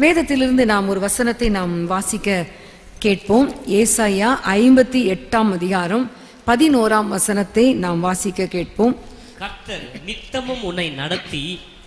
வேதத்திலிருந்து நாம் ஒரு வசனத்தை நாம் வாசிக்க கேட்போம். ஏசாயா 58ஆம் அதிகாரம் 11ஆம் வசனத்தை நாம் வாசிக்க கேட்போம். கர்த்தர் நித்தமும் உன்னை நடத்தி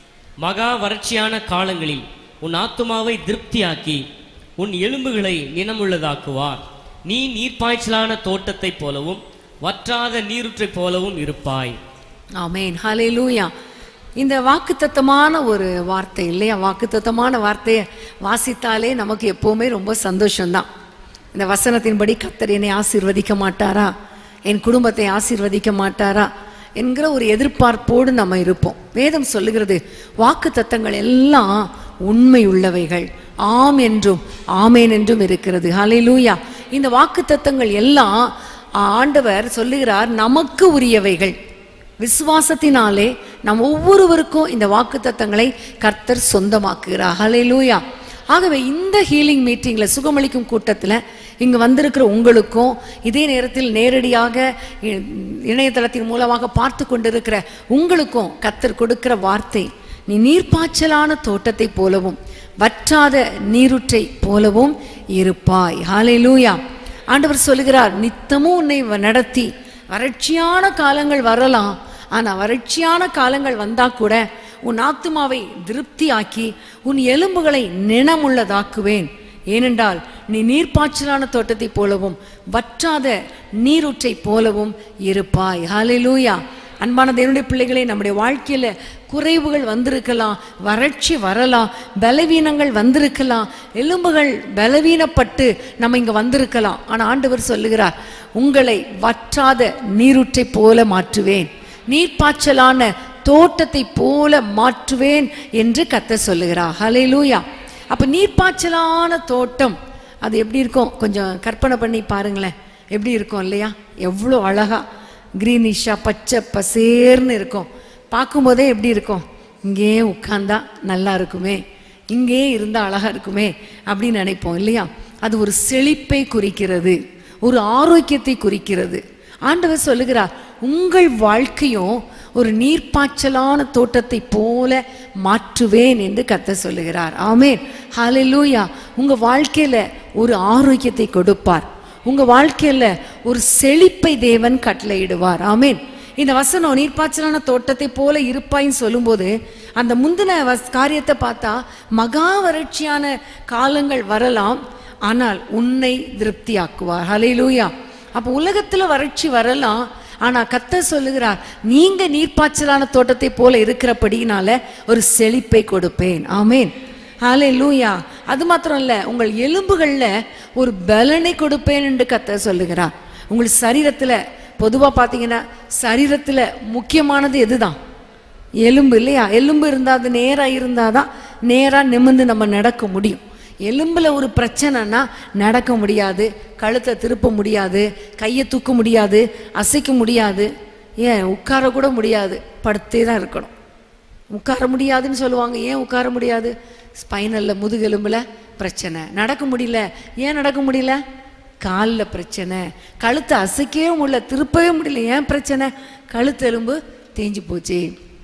மகா வறட்சியான காலங்களில் உன் ஆத்துமாவை திருப்தியாக்கி உன் எலும்புகளை நினமுள்ளதாக்குவார். நீ நீர்ப்பாய்ச்சலான தோட்டத்தை போலவும் வற்றாத நீருற்றை போலவும் இருப்பாய். ஆமென், ஹல்லேலூயா. இந்த வாக்குத்தத்தமான ஒரு வார்த்தை இல்லையா? வாக்குத்தத்தமான வார்த்தையை வாசித்தாலே நமக்கு எப்பவுமே ரொம்ப சந்தோஷம்தான். இந்த வசனத்தின்படி கர்த்தர் என்னை ஆசீர்வதிக்க மாட்டாரா, என் குடும்பத்தை ஆசீர்வதிக்க மாட்டாரா என்கிற ஒரு எதிர்பார்ப்போடு நம்ம இருப்போம். வேதம் சொல்லுகிறது வாக்குத்தத்தங்கள் எல்லாம் உண்மை உள்ளவைகள், ஆம் என்றும் ஆமேன் என்றும் இருக்கிறது. ஹல்லேலூயா. இந்த வாக்குத்தத்தங்கள் எல்லாம் ஆண்டவர் சொல்லுகிறார் நமக்கு உரியவைகள். விசுவாசத்தினாலே நம் ஒவ்வொருவருக்கும் இந்த வாக்குத்தத்தங்களை கர்த்தர் சொந்தமாக்குகிறார். ஹல்லேலூயா. ஆகவே இந்த ஹீலிங் மீட்டிங்ல, சுகமளிக்கும் கூட்டத்தில் இங்கு வந்திருக்கிற உங்களுக்கும், இதே நேரத்தில் நேரடியாக இணையதளத்தின் மூலமாக பார்த்து கொண்டிருக்கிற உங்களுக்கும் கர்த்தர் கொடுக்கிற வார்த்தை, நீ நீர்ப்பாய்ச்சலான தோட்டத்தை போலவும் வற்றாத நீருற்றை போலவும் இருப்பாய். ஹல்லேலூயா. ஆண்டவர் சொல்லுகிறார், நித்தமும் உன்னை நடத்தி, வறட்சியான காலங்கள் வரலாம், ஆனா வறட்சியான காலங்கள் வந்தா கூட உன் ஆத்துமாவை திருப்தியாக்கி உன் எலும்புகளை நினமுள்ளதாக்குவேன். ஏனென்றால் நீ நீர்ப்பாய்ச்சலான தோட்டத்தை போலவும் வற்றாத நீரூற்றை போலவும் இருப்பாய். ஹல்லேலூயா. அன்பான தேவனுடைய பிள்ளைகளே, நம்முடைய வாழ்க்கையில குறைவுகள் வந்திருக்கலாம், வறட்சி வரலாம், பலவீனங்கள் வந்திருக்கலாம், எலும்புகள் பலவீனப்பட்டு நம்ம இங்க வந்திருக்கலாம். ஆனா ஆண்டவர் சொல்லுகிறார், உங்களை வற்றாத நீரூற்றை போல மாற்றுவேன், நீர்ப்பாய்ச்சலான தோட்டத்தை போல மாற்றுவேன் என்று கர்த்தர் சொல்லுகிறார். ஹல்லேலூயா. அப்ப நீர்ப்பாய்ச்சலான தோட்டம் அது எப்படி இருக்கும்? கொஞ்சம் கற்பனை பண்ணி பாருங்களேன், எப்படி இருக்கும் இல்லையா? எவ்வளோ அழகா கிரீனிஷா பச்சை பசேர்னு இருக்கும். பார்க்கும்போதே எப்படி இருக்கும்? இங்கே உட்கார்ந்தா நல்லா இருக்குமே, இங்கே இருந்தா அழகா இருக்குமே அப்படின்னு நினைப்போம் இல்லையா? அது ஒரு செழிப்பை குறிக்கிறது, ஒரு ஆரோக்கியத்தை குறிக்கிறது. ஆண்டவர் சொல்லுகிறார், உங்கள் வாழ்க்கையும் ஒரு நீர்ப்பாய்ச்சலான தோட்டத்தை போல மாற்றுவேன் என்று கர்த்தர் சொல்லுகிறார். ஆமென், ஹல்லேலூயா. உங்க வாழ்க்கையில ஒரு ஆரோக்கியத்தை கொடுப்பார், உங்க வாழ்க்கையில ஒரு செழிப்பை தேவன் கட்டளையிடுவார். ஆமென். இந்த வசனம் நீர்ப்பாய்ச்சலான தோட்டத்தை போல இருப்பாயின்னு சொல்லும்போது, அந்த முந்தின காரியத்தை பார்த்தா மகா வறட்சியான காலங்கள் வரலாம், ஆனால் உன்னை திருப்தியாக்குவார். ஹல்லேலூயா. அப்போ உலகத்துல வறட்சி வரலாம், ஆனா கர்த்தர் சொல்லுகிறார், நீங்க நீர்ப்பாய்ச்சலான தோட்டத்தை போல இருக்கிறபடினால ஒரு செழிப்பை கொடுப்பேன். ஆமென், ஹல்லேலூயா. அது மாத்திரம் இல்ல, உங்கள் எலும்புகள்ல ஒரு பலனை கொடுப்பேன் என்று கர்த்தர் சொல்லுகிறார். உங்கள் சரீரத்துல பொதுவா பாத்தீங்கன்னா சரீரத்துல முக்கியமானது எதுதான்? எலும்பு இல்லையா? எலும்பு இருந்தா, அது நேரா இருந்தாதான் நேரா நிமிர்ந்து நம்ம நடக்க முடியும். எலும்புல ஒரு பிரச்சனைனா நடக்க முடியாது, கழுத்தை திருப்ப முடியாது, கையை தூக்க முடியாது, அசைக்க முடியாது, ஏன் உட்கார கூட முடியாது, படுத்தே தான் இருக்கணும். உட்கார முடியாதுன்னு சொல்லுவாங்க. ஏன் உட்கார முடியாது? ஸ்பைனல்ல, முதுகெலும்புல பிரச்சனை. நடக்க முடியல. ஏன் நடக்க முடியல? காலில் பிரச்சனை. கழுத்தை அசைக்கவே முடியல, திருப்பவே முடியல. ஏன் பிரச்சனை? கழுத்து எலும்பு தேஞ்சு போச்சு.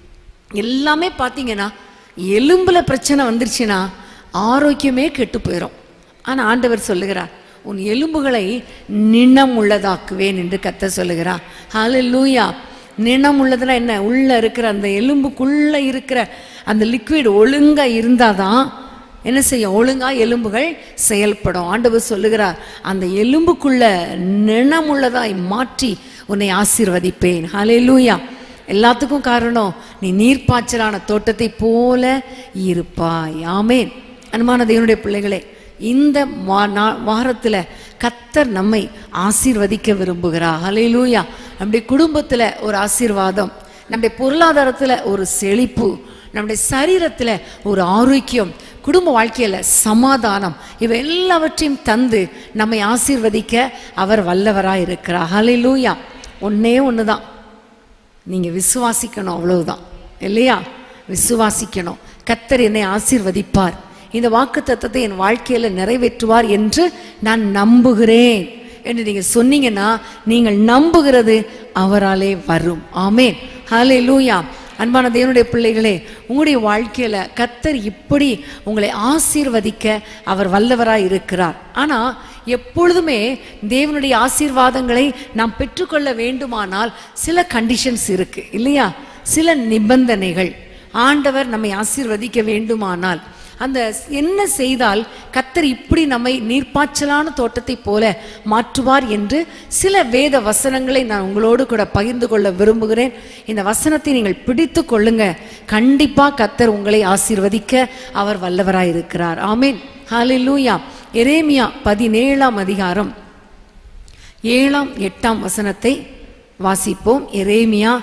எல்லாமே பார்த்தீங்கன்னா எலும்புல பிரச்சனை வந்துருச்சுன்னா ஆரோக்கியமே கெட்டு போயிடும். ஆனால் ஆண்டவர் சொல்லுகிறார், உன் எலும்புகளை நினம் உள்ளதாக்குவேன் என்று கர்த்தர் சொல்லுகிறார். ஹல்லேலூயா. நினம் உள்ளதுன்னா என்ன? உள்ள இருக்கிற அந்த எலும்புக்குள்ள இருக்கிற அந்த லிக்விட் ஒழுங்கா இருந்தாதான் என்ன செய்யும்? ஒழுங்கா எலும்புகள் செயல்படும். ஆண்டவர் சொல்லுகிறார், அந்த எலும்புக்குள்ள நினம் உள்ளதாய் மாற்றி உன்னை ஆசீர்வதிப்பேன். ஹல்லேலூயா. எல்லாத்துக்கும் காரணம், நீ நீர்ப்பாய்ச்சலான தோட்டத்தை போல இருப்பாய். ஆமென். அன்பான தேவனுடைய பிள்ளைகளே, இந்த வாரத்துல கர்த்தர் நம்மை ஆசீர்வதிக்க விரும்புகிறார். ஹல்லேலூயா. நம்முடைய குடும்பத்துல ஒரு ஆசீர்வாதம், நம்முடைய பொருளாதாரத்துல ஒரு செழிப்பு, நம்முடைய சரீரத்துல ஒரு ஆரோக்கியம், குடும்ப வாழ்க்கையில சமாதானம், இவை எல்லாவற்றையும் தந்து நம்மை ஆசீர்வதிக்க அவர் வல்லவராய் இருக்கிறார். ஹல்லேலூயா. ஒன்னே ஒண்ணுதான், நீங்க விசுவாசிக்கணும், அவ்வளவுதான் இல்லையா? விசுவாசிக்கணும். கர்த்தர் என்னை ஆசீர்வதிப்பார், இந்த வாக்குத்தத்தத்தை என் வாழ்க்கையில நிறைவேற்றுவார் என்று நான் நம்புகிறேன் என்று நீங்க சொன்னீங்கன்னா, நீங்கள் நம்புகிறது அவராலே வரும். ஆமென், ஹல்லேலூயா. அன்பான தேவனுடைய பிள்ளைகளே, உங்களுடைய வாழ்க்கையில கர்த்தர் இப்படி உங்களை ஆசீர்வதிக்க அவர் வல்லவராய் இருக்கிறார். ஆனா எப்பொழுதுமே தேவனுடைய ஆசீர்வாதங்களை நாம் பெற்றுக்கொள்ள வேண்டுமானால் சில கண்டிஷன்ஸ் இருக்கு இல்லையா? சில நிபந்தனைகள். ஆண்டவர் நம்மை ஆசீர்வதிக்க வேண்டுமானால் அந்த என்ன செய்தால் கர்த்தர் இப்படி நம்மை நீர்ப்பாய்ச்சலான தோட்டத்தை போல மாற்றுவார் என்று சில வேத வசனங்களை நான் உங்களோடு கூட பகிர்ந்து கொள்ள விரும்புகிறேன். இந்த வசனத்தை நீங்கள் பிடித்து கொள்ளுங்க. கண்டிப்பா கர்த்தர் உங்களை ஆசீர்வதிக்க அவர் வல்லவராய் இருக்கிறார். ஆமென், ஹல்லேலூயா. எரேமியா 17ஆம் அதிகாரம் 7ஆம் 8ஆம் வசனத்தை வாசிப்போம். எரேமியா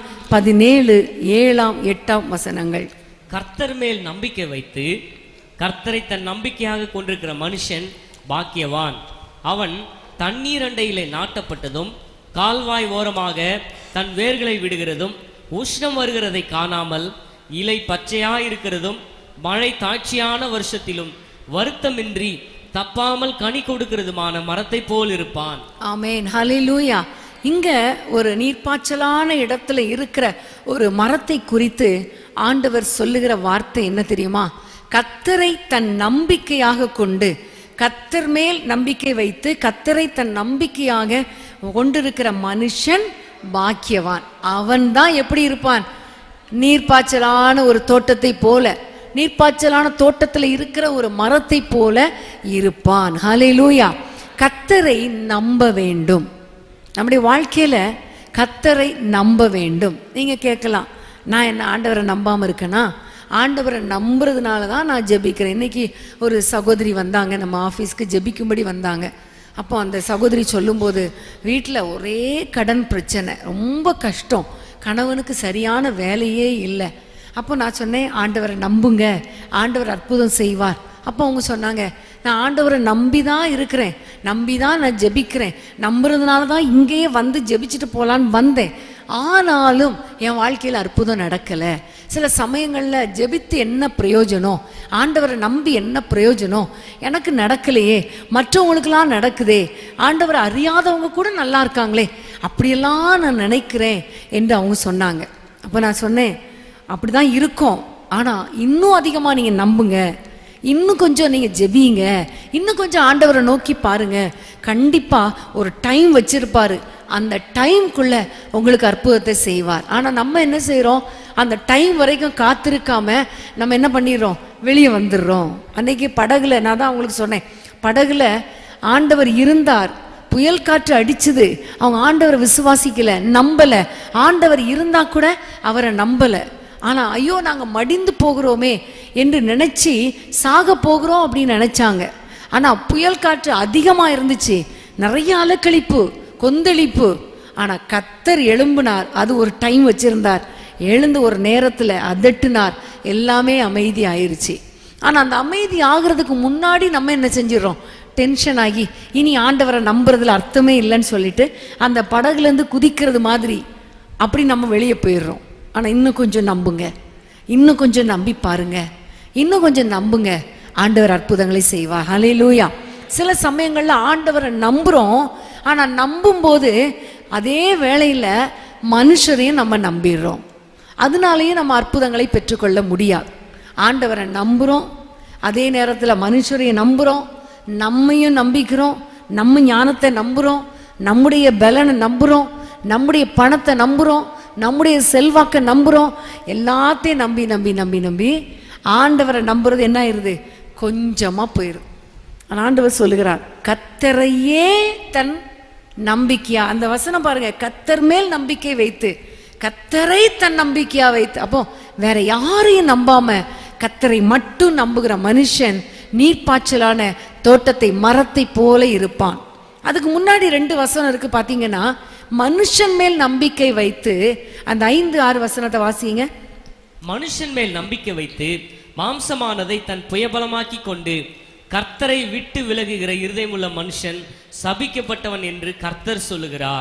17 7ஆம் 8ஆம் வசனங்கள். கர்த்தர் மேல் நம்பிக்கை வைத்து கர்த்தரை தன் நம்பிக்கையாக கொண்டிருக்கிற மனுஷன் பாக்கியவான். அவன் தண்ணீர் அண்டையிலே நாட்டப்பட்டதும் கால்வாய் ஓரமாக தன் வேர்களை விடுகிறதும் உஷ்ணம் வருகிறதை காணாமல் இலை பச்சையாயிருக்கிறதும் மழை தாட்சியான வருஷத்திலும் வருத்தமின்றி தப்பாமல் கனி கொடுக்கிறதுமான மரத்தை போல் இருப்பான். ஆமென், ஹல்லேலூயா. இங்க ஒரு நீர்ப்பாய்ச்சலான இடத்துல இருக்கிற ஒரு மரத்தை குறித்து ஆண்டவர் சொல்லுகிற வார்த்தை என்ன தெரியுமா? கர்த்தரை தன் நம்பிக்கையாக கொண்டு, கர்த்தர் மேல் நம்பிக்கை வைத்து கர்த்தரை தன் நம்பிக்கையாக கொண்டிருக்கிற மனுஷன் பாக்கியவான். அவன் தான் எப்படி இருப்பான்? நீர்ப்பாய்ச்சலான ஒரு தோட்டத்தை போல, நீர்ப்பாய்ச்சலான தோட்டத்தில் இருக்கிற ஒரு மரத்தை போல இருப்பான். ஹல்லேலூயா. கர்த்தரை நம்ப வேண்டும். நம்முடைய வாழ்க்கையில கர்த்தரை நம்ப வேண்டும். நீங்க கேட்கலாம், நான் என்ன ஆண்டவரை நம்பாம இருக்கேனா? ஆண்டவரை நம்புறதுனால தான் நான் ஜெபிக்கிறேன். இன்னைக்கு ஒரு சகோதரி வந்தாங்க, நம்ம ஆஃபீஸ்க்கு ஜெபிக்கும்படி வந்தாங்க. அப்போ அந்த சகோதரி சொல்லும்போது, வீட்டில் ஒரே கடன் பிரச்சனை, ரொம்ப கஷ்டம், கணவனுக்கு சரியான வேலையே இல்லை. அப்போ நான் சொன்னேன், ஆண்டவரை நம்புங்க, ஆண்டவர் அற்புதம் செய்வார். அப்போ அவங்க சொன்னாங்க, நான் ஆண்டவரை நம்பி தான் இருக்கிறேன், நம்பி தான் நான் ஜெபிக்கிறேன், நம்புறதுனால தான் இங்கேயே வந்து ஜெபிச்சுட்டு போகலான்னு வந்தேன். ஆனாலும் என் வாழ்க்கையில் அற்புதம் நடக்கலை. சில சமயங்களில் ஜெபித்து என்ன பிரயோஜனம்? ஆண்டவரை நம்பி என்ன பிரயோஜனம்? எனக்கு நடக்கலையே, மற்றவங்களுக்கெல்லாம் நடக்குதே, ஆண்டவரை அறியாதவங்க கூட நல்லா இருக்காங்களே, அப்படியெல்லாம் நான் நினைக்கிறேன் என்று அவங்க சொன்னாங்க. அப்போ நான் சொன்னேன், அப்படி தான் இருக்கும், ஆனால் இன்னும் அதிகமாக நீங்கள் நம்புங்க, இன்னும் கொஞ்சம் நீங்கள் ஜெபிங்க, இன்னும் கொஞ்சம் ஆண்டவரை நோக்கி பாருங்க. கண்டிப்பாக ஒரு டைம் வச்சிருப்பாரு, அந்த டைம்குள்ள உங்களுக்கு அற்புதத்தை செய்வார். ஆனால் நம்ம என்ன செய்கிறோம்? அந்த டைம் வரைக்கும் காத்திருக்காம நம்ம என்ன பண்ணிடுறோம்? வெளியே வந்துடுறோம். அன்னைக்கு படகுல நான் தான் உங்களுக்கு சொன்னேன், படகுல ஆண்டவர் இருந்தார், புயல் காற்று அடிச்சுது, அவங்க ஆண்டவரை விசுவாசிக்கல, நம்பல. ஆண்டவர் இருந்தா கூட அவரை நம்பல. ஆனா ஐயோ நாங்க மடிந்து போகிறோமே என்று நினைச்சு சாக போகிறோம் அப்படின்னு நினைச்சாங்க. ஆனா புயல் காற்று அதிகமா இருந்துச்சு, நிறைய அலக்களிப்பு, கொந்தளிப்பு. ஆனா கர்த்தர் எழும்பினார், அது ஒரு டைம் வச்சிருந்தார், எழுந்து ஒரு நேரத்துல அதட்டினார், எல்லாமே அமைதி ஆயிருச்சு. ஆனா அந்த அமைதி ஆகிறதுக்கு முன்னாடி நம்ம என்ன செஞ்சிடறோம்? டென்ஷன் ஆகி இனி ஆண்டவரை நம்புறதுல அர்த்தமே இல்லைன்னு சொல்லிட்டு அந்த படகுல இருந்து குதிக்கிறது மாதிரி அப்படி நம்ம வெளியே போயிடுறோம். ஆனா இன்னும் கொஞ்சம் நம்புங்க, இன்னும் கொஞ்சம் நம்பி பாருங்க, இன்னும் கொஞ்சம் நம்புங்க, ஆண்டவர் அற்புதங்களை செய்வார். ஹல்லேலூயா. சில சமயங்கள்ல ஆண்டவரை நம்புறோம், ஆனா நம்பும் போது அதே வேளையில மனுஷரையும் நம்ம நம்பிடுறோம். அதனாலேயும் நம்ம அற்புதங்களை பெற்றுக்கொள்ள முடியாது. ஆண்டவரை நம்புறோம், அதே நேரத்தில் மனுஷரையும் நம்புறோம், நம்மையும் நம்பிக்கிறோம், நம்ம ஞானத்தை நம்புறோம், நம்முடைய பலனை நம்புறோம், நம்முடைய பணத்தை நம்புறோம், நம்முடைய செல்வாக்கை நம்புறோம். எல்லாத்தையும் நம்பி நம்பி நம்பி நம்பி ஆண்டவரை நம்புறது என்ன ஆயிருது? கொஞ்சமா போயிடும். ஆண்டவர் சொல்லுகிறார், கர்த்தரையே தன் நம்பிக்கையா. அந்த வசனம் பாருங்க, கர்த்தர் மேல் நம்பிக்கை வைத்து, கர்த்தரை தன் நம்பிக்கையா வைத்து. அப்போ வேற யாரையும் நம்பாம கர்த்தரை மட்டும் நம்புகிற மனுஷன் நீர்ப்பாய்ச்சலான தோட்டத்தை மரத்தை போல இருப்பான். அதுக்கு முன்னாடி 2 வசனம் இருக்கு பாத்தீங்கன்னா, மனுஷன் மேல் நம்பிக்கை வைத்து, அந்த 5-6 வசனத்தை வாசிங்க. மனுஷன் மேல் நம்பிக்கை வைத்து மாம்சமானதை தன் புயபலமாக்கி கொண்டு கர்த்தரை விட்டு விலகுகிற இருதயமுள்ள மனுஷன் சபிக்கப்பட்டவன் என்று கர்த்தர் சொல்லுகிறார்.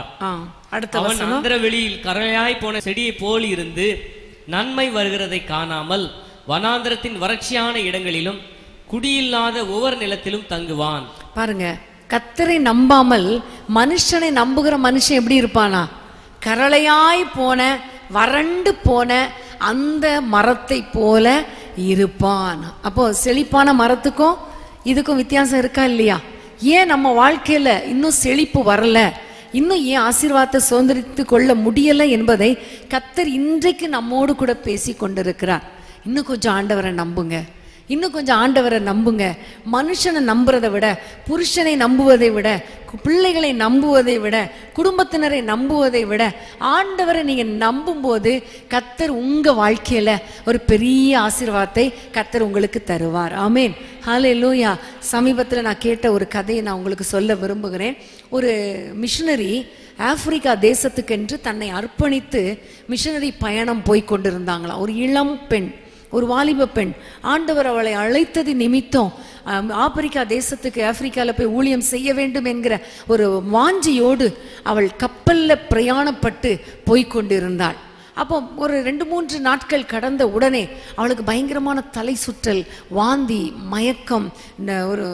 அவன் அந்தர வெளியில் கரையாய் போன செடியை போல் இருந்து நன்மை வருகிறதை காணாமல் வனாந்திரத்தின் வறட்சியான இடங்களிலும் குடியில்லாத ஒவ்வொரு நிலத்திலும் தங்குவான். பாருங்க, கர்த்தரை நம்பாமல் மனுஷனை நம்புகிற மனுஷன் எப்படி இருப்பானா? கரளையாய் போன, வறண்டு போன அந்த மரத்தை போல இருப்பான். அப்போ செழிப்பான மரத்துக்கும் இதுக்கும் வித்தியாசம் இருக்கா இல்லையா? ஏன் நம்ம வாழ்க்கையில இன்னும் செழிப்பு வரல, இன்னும் ஏன் ஆசீர்வாதத்தை சுதந்திரித்து கொள்ள முடியல என்பதை கர்த்தர் இன்றைக்கு நம்மோடு கூட பேசி கொண்டிருக்கிறார். இன்னும் கொஞ்சம் ஆண்டவரை நம்புங்க, இன்னும் கொஞ்சம் ஆண்டவரை நம்புங்க. மனுஷனை நம்புறதை விட, புருஷனை நம்புவதை விட, பிள்ளைகளை நம்புவதை விட, குடும்பத்தினரை நம்புவதை விட ஆண்டவரை நீங்க நம்பும்போது கர்த்தர் உங்க வாழ்க்கையில ஒரு பெரிய ஆசீர்வாதத்தை கர்த்தர் உங்களுக்கு தருவார். ஆமேன், ஹல்லேலூயா. சமீபத்தில் நான் கேட்ட ஒரு கதையை நான் உங்களுக்கு சொல்ல விரும்புகிறேன். ஒரு மிஷனரி ஆப்பிரிக்கா தேசத்துக்கென்று தன்னை அர்ப்பணித்து மிஷனரி பயணம் போய் கொண்டிருந்தாங்களாம். ஒரு இளம் பெண், ஒரு வாலிப பெண். ஆண்டவர் அவளை அழைத்தது நிமித்தம் ஆப்பிரிக்கா தேசத்துக்கு, ஆப்பிரிக்காவில் போய் ஊழியம் செய்ய வேண்டும் என்கிற ஒரு வாஞ்சியோடு அவள் கப்பலில் பிரயாணப்பட்டு போய்கொண்டிருந்தாள். அப்போ ஒரு 2-3 நாட்கள் கடந்த உடனே அவளுக்கு பயங்கரமான தலை சுற்றல், வாந்தி, மயக்கம், ஒரு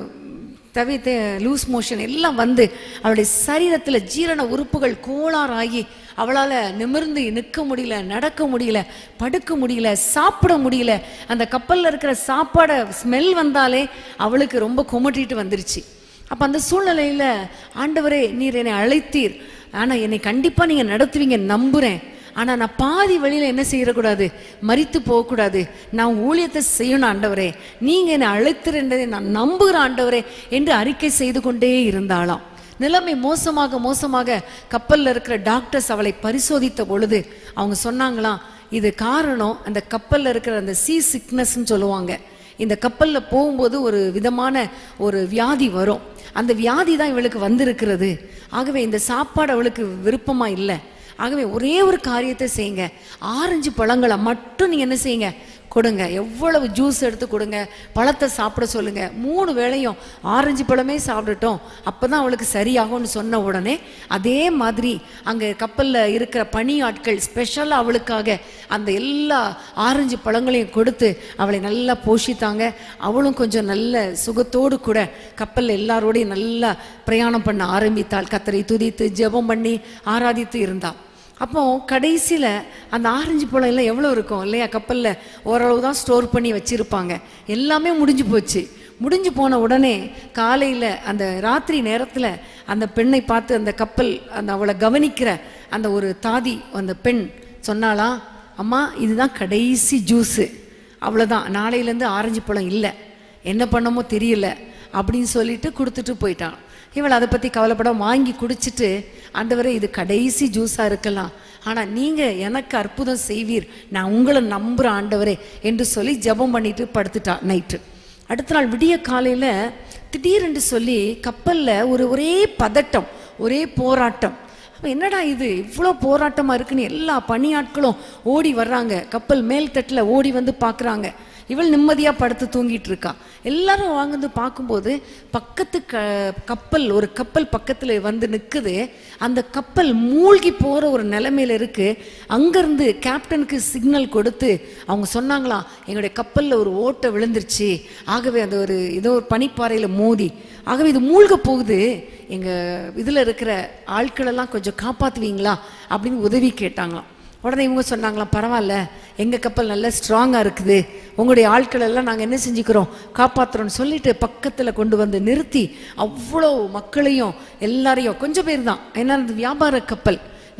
லூஸ் மோஷன் எல்லாம் வந்து அவளுடைய சரீரத்தில் ஜீரண உறுப்புகள் கோளாறாகி அவளால் நிமிர்ந்து நிற்க முடியல, நடக்க முடியல, படுக்க முடியல, சாப்பிட முடியல. அந்த கப்பலில் இருக்கிற சாப்பாடை ஸ்மெல் வந்தாலே அவளுக்கு ரொம்ப குமட்டிட்டு வந்துருச்சு. அப்போ அந்த சூழ்நிலையில், ஆண்டவரே நீர் என்னை அழைத்தீர், ஆனால் என்னை கண்டிப்பாக நீங்கள் நடத்துவீங்க நம்புகிறேன், ஆனால் நான் பாதி வழியில் என்ன செய்யக்கூடாது, மரித்து போகக்கூடாது, நான் ஊழியத்தை செய்யணும் ஆண்டவரே, நீங்கள் என்னை அழைத்திருந்ததை நான் நம்புகிற ஆண்டவரே என்று அறிக்கை செய்து கொண்டே இருந்தாளாம். நிலைமை மோசமாக மோசமாக கப்பலில் இருக்கிற டாக்டர்ஸ் அவளை பரிசோதித்த பொழுது அவங்க சொன்னாங்களாம், இது காரணம் அந்த கப்பலில் இருக்கிற அந்த சீ சிக்னஸ்ன்னு சொல்லுவாங்க. இந்த கப்பலில் போகும்போது ஒரு விதமான ஒரு வியாதி வரும், அந்த வியாதி தான் இவளுக்கு வந்திருக்கிறது. ஆகவே இந்த சாப்பாடு அவளுக்கு விருப்பமாக இல்லை. ஆகவே ஒரே ஒரு காரியத்தை செய்யுங்க, ஆரஞ்சு பழங்களை மட்டும் நீங்கள் என்ன செய்யுங்க, கொடுங்க. எவ்வளவு ஜூஸ் எடுத்து கொடுங்க, பழத்தை சாப்பிட சொல்லுங்க, 3 வேளையும் ஆரஞ்சு பழமே சாப்பிடட்டும், அப்போ தான் அவளுக்கு சரியாகும்னு சொன்ன உடனே அதே மாதிரி அங்கே கப்பலில் இருக்கிற பணி ஆட்கள் ஸ்பெஷலாக அவளுக்காக அந்த எல்லா ஆரஞ்சு பழங்களையும் கொடுத்து அவளை நல்லா போஷித்தாங்க. அவளும் கொஞ்சம் நல்ல சுகத்தோடு கூட கப்பலில் எல்லாரோடையும் நல்லா பிரயாணம் பண்ண ஆரம்பித்தாள். கர்த்தரை துதித்து ஜெபம் பண்ணி ஆராதித்து இருந்தாள். அப்போ கடைசியில் அந்த ஆரஞ்சு பழம் எல்லாம் எவ்வளோ இருக்கும் இல்லையா, கப்பலில் ஓரளவு தான் ஸ்டோர் பண்ணி வச்சுருப்பாங்க. எல்லாமே முடிஞ்சு போச்சு. முடிஞ்சு போன உடனே காலையில் அந்த ராத்திரி நேரத்தில் அந்த பெண்ணை பார்த்து அந்த கப்பல் அந்த அவளை கவனிக்கிற அந்த ஒரு தாதி, அந்த பெண் சொன்னாலாம், அம்மா இதுதான் கடைசி ஜூஸு, அவ்வளோதான், நாளையிலேருந்து ஆரஞ்சு பழம் இல்லை, என்ன பண்ணமோ தெரியல அப்படின்னு சொல்லிட்டு கொடுத்துட்டு போயிட்டான். இவள் அதை பற்றி கவலைப்பட வாங்கி குடிச்சிட்டு, ஆண்டவரே இது கடைசி ஜூஸாக இருக்கலாம், ஆனால் நீங்கள் எனக்கு அற்புதம் செய்வீர், நான் உங்களை நம்புகிற ஆண்டவரே என்று சொல்லி ஜெபம் பண்ணிட்டு படுத்துட்டா நைட்டு. அடுத்த நாள் விடிய காலையில் திடீரென்று சொல்லி கப்பலில் ஒரே பதட்டம், ஒரே போராட்டம். அப்போ என்னடா இது இவ்வளோ போராட்டமாக இருக்குன்னு எல்லா பணியாட்களும் ஓடி வர்றாங்க, கப்பல் மேல் தட்டில் ஓடி வந்து பார்க்குறாங்க. இவள் நிம்மதியாக படுத்து தூங்கிட்டு இருக்கா. எல்லாரும் வாங்கந்து பார்க்கும்போது பக்கத்து கப்பல், ஒரு கப்பல் பக்கத்தில் வந்து நிற்குது. அந்த கப்பல் மூழ்கி போகிற ஒரு நிலைமையில் இருக்குது. அங்கேருந்து கேப்டனுக்கு சிக்னல் கொடுத்து அவங்க சொன்னாங்களாம், எங்களுடைய கப்பலில் ஒரு ஓட்டை விழுந்துருச்சு, ஆகவே அந்த ஒரு ஏதோ ஒரு பனிப்பாறையில் மோதி, ஆகவே இது மூழ்க போகுது, எங்கள் இதில் இருக்கிற ஆட்களெல்லாம் கொஞ்சம் காப்பாற்றுவீங்களா அப்படின்னு உதவி கேட்டாங்களாம். உடனே இவங்க சொன்னாங்களாம், பரவாயில்ல, எங்கள் கப்பல் நல்லா ஸ்ட்ராங்காக இருக்குது, உங்களுடைய ஆட்கள் எல்லாம் நாங்கள் என்ன செஞ்சுக்கிறோம், காப்பாற்றுறோன்னு சொல்லிட்டு பக்கத்தில் கொண்டு வந்து நிறுத்தி அவ்வளோ மக்களையும் எல்லாரையும், கொஞ்சம் பேர் தான், ஏன்னா வியாபார கப்பல்,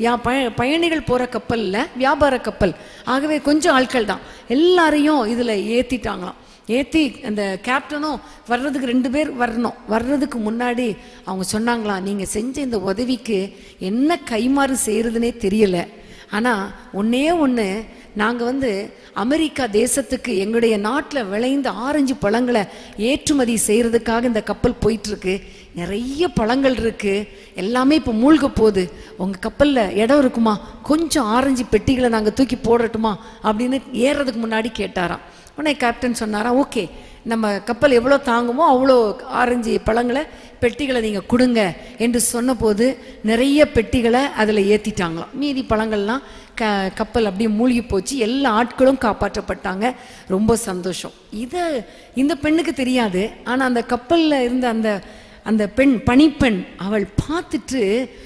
பயணிகள் போகிற கப்பல் இல்லை, வியாபார கப்பல், ஆகவே கொஞ்சம் ஆட்கள் தான், எல்லாரையும் இதில் ஏற்றிட்டாங்களாம். ஏற்றி அந்த கேப்டனும் வர்றதுக்கு 2 பேர் வரணும். வர்றதுக்கு முன்னாடி அவங்க சொன்னாங்களாம், நீங்கள் செஞ்ச இந்த உதவிக்கு என்ன கைமாறு செய்கிறதுனே தெரியல, ஆனால் ஒன்றே ஒன்று, நாங்கள் அமெரிக்கா தேசத்துக்கு எங்களுடைய நாட்டில் விளைந்த ஆரஞ்சு பழங்களை ஏற்றுமதி செய்கிறதுக்காக இந்த கப்பல் போயிட்டுருக்கு, நிறைய பழங்கள் இருக்குது, எல்லாமே இப்போ மூழ்க போகுது, உங்கள் கப்பலில் இடம் இருக்குமா, கொஞ்சம் ஆரஞ்சு பெட்டிகளை நாங்கள் தூக்கி போடட்டுமா அப்படின்னு ஏறுறதுக்கு முன்னாடி கேட்டாராம். உடனே கேப்டன் சொன்னாராம், ஓகே, நம்ம கப்பல் எவ்வளோ தாங்குமோ அவ்வளோ ஆரஞ்சு பழங்களை பெட்டிகளை நீங்கள் கொடுங்க என்று சொன்னபோது நிறைய பெட்டிகளை அதில் ஏற்றிட்டாங்களாம். மீதி பழங்கள்லாம் கப்பல் அப்படியே மூழ்கி போச்சு, எல்லா ஆட்களும் காப்பாற்றப்பட்டாங்க. ரொம்ப சந்தோஷம். இந்த பெண்ணுக்கு தெரியாது, ஆனால் அந்த கப்பலில் இருந்த அந்த பெண், பணிப்பெண், அவள் பார்த்துட்டு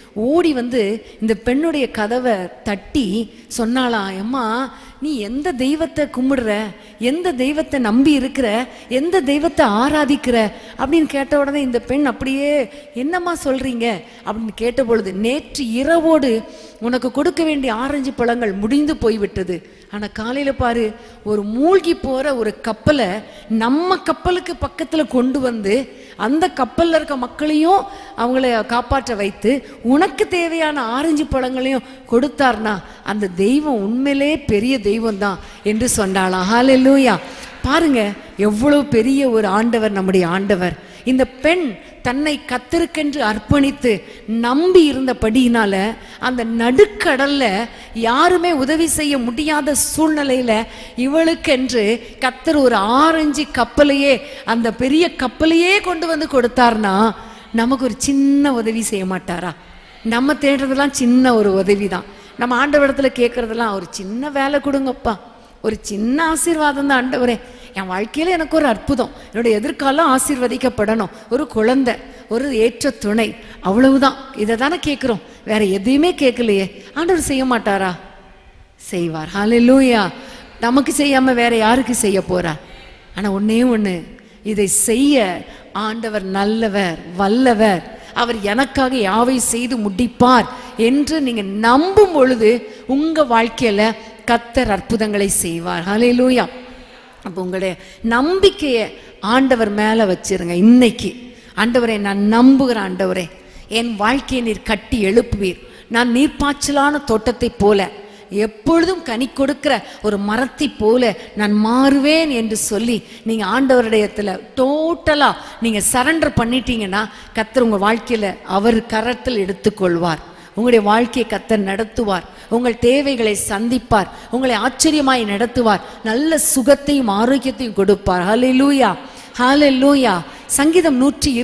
ஓடி வந்து இந்த பெண்ணுடைய கதவை தட்டி சொன்னாலாம், அம்மா நீ எந்த தெய்வத்தை கும்பிடுற, எந்த தெய்வத்தை நம்பி இருக்கிற, எந்த தெய்வத்தை ஆராதிக்கிற அப்படின்னு கேட்ட உடனே இந்த பெண் அப்படியே என்னம்மா சொல்றீங்க அப்படின்னு கேட்ட பொழுது, நேற்று இரவோடு உனக்கு கொடுக்க வேண்டிய ஆரஞ்சு பழங்கள் முடிந்து போய்விட்டது. ஆனால் காலையில் பாரு, ஒரு மூழ்கி போகிற ஒரு கப்பலை நம்ம கப்பலுக்கு பக்கத்தில் கொண்டு வந்து அந்த கப்பலில் இருக்க மக்களையும் அவங்கள காப்பாற்ற வைத்து உனக்கு தேவையான ஆரஞ்சு பழங்களையும் கொடுத்தார்னா அந்த தெய்வம் உண்மையிலே பெரிய தெய்வம் தான் என்று சொன்னாலாம். ஹல்லேலூயா. பாருங்க எவ்வளவு பெரிய ஒரு ஆண்டவர் நம்முடைய ஆண்டவர். இந்த பெண் தன்னை கர்த்தருக்கென்று அர்ப்பணித்து நம்பி இருந்தபடியினால அந்த நடுக்கடல்ல யாருமே உதவி செய்ய முடியாத சூழ்நிலையில இவளுக்கென்று கர்த்தர் ஒரு ஆரஞ்சு கப்பலையே, அந்த பெரிய கப்பலையே கொண்டு வந்து கொடுத்தார்னா நமக்கு ஒரு சின்ன உதவி செய்ய மாட்டாரா? நம்ம தேடுறதெல்லாம் சின்ன ஒரு உதவி தான். நம்ம ஆண்டவரிடத்துல கேட்கறதெல்லாம் ஒரு சின்ன வேலை கொடுங்கப்பா, ஒரு சின்ன ஆசீர்வாதம் தான் ஆண்டவரே, என் வாழ்க்கையில எனக்கு ஒரு அற்புதம், என்னுடைய எதிர்காலம் ஆசீர்வதிக்கப்படணும், ஒரு குழந்தை, ஒரு ஏற்ற துணை, அவ்வளவுதான். இதை தானே கேட்குறோம், வேற எதையுமே கேட்கலையே. ஆண்டவர் செய்ய மாட்டாரா? செய்வார். ஹல்லேலூயா. நமக்கு செய்யாம வேற யாருக்கு செய்ய போறா? ஆனா ஒன்னே ஒண்ணு, இதை செய்ய ஆண்டவர் நல்லவர், வல்லவர், அவர் எனக்காக யாவை செய்து முடிப்பார் என்று நீங்க நம்பும் பொழுது உங்க வாழ்க்கையில கர்த்தர் அற்புதங்களை செய்வார். ஹல்லேலூயா. அப்போ உங்களுடைய நம்பிக்கையை ஆண்டவர் மேல வச்சிருங்க. இன்னைக்கு ஆண்டவரே நான் நம்புகிற ஆண்டவரே, என் வாழ்க்கையை நீர் கட்டி எழுப்புவீர், நான் நீர்ப்பாய்ச்சலான தோட்டத்தை போல எப்பொழுதும் கனி கொடுக்கிற ஒரு மரத்தை போல நான் மாறுவேன் என்று சொல்லி நீங்க ஆண்டவருடையத்துல டோட்டலா நீங்க சரண்டர் பண்ணிட்டீங்கன்னா கர்த்தர் உங்க வாழ்க்கையில அவர் கரத்தில் எடுத்துக்கொள்வார். உங்களுடைய வாழ்க்கையை கர்த்தர் நடத்துவார், உங்கள் தேவைகளை சந்திப்பார், உங்களை ஆச்சரியமாய் நடத்துவார், நல்ல சுகத்தையும் ஆரோக்கியத்தையும் கொடுப்பார். ஹல்லேலூயா, ஹல்லேலூயா. சங்கீதம்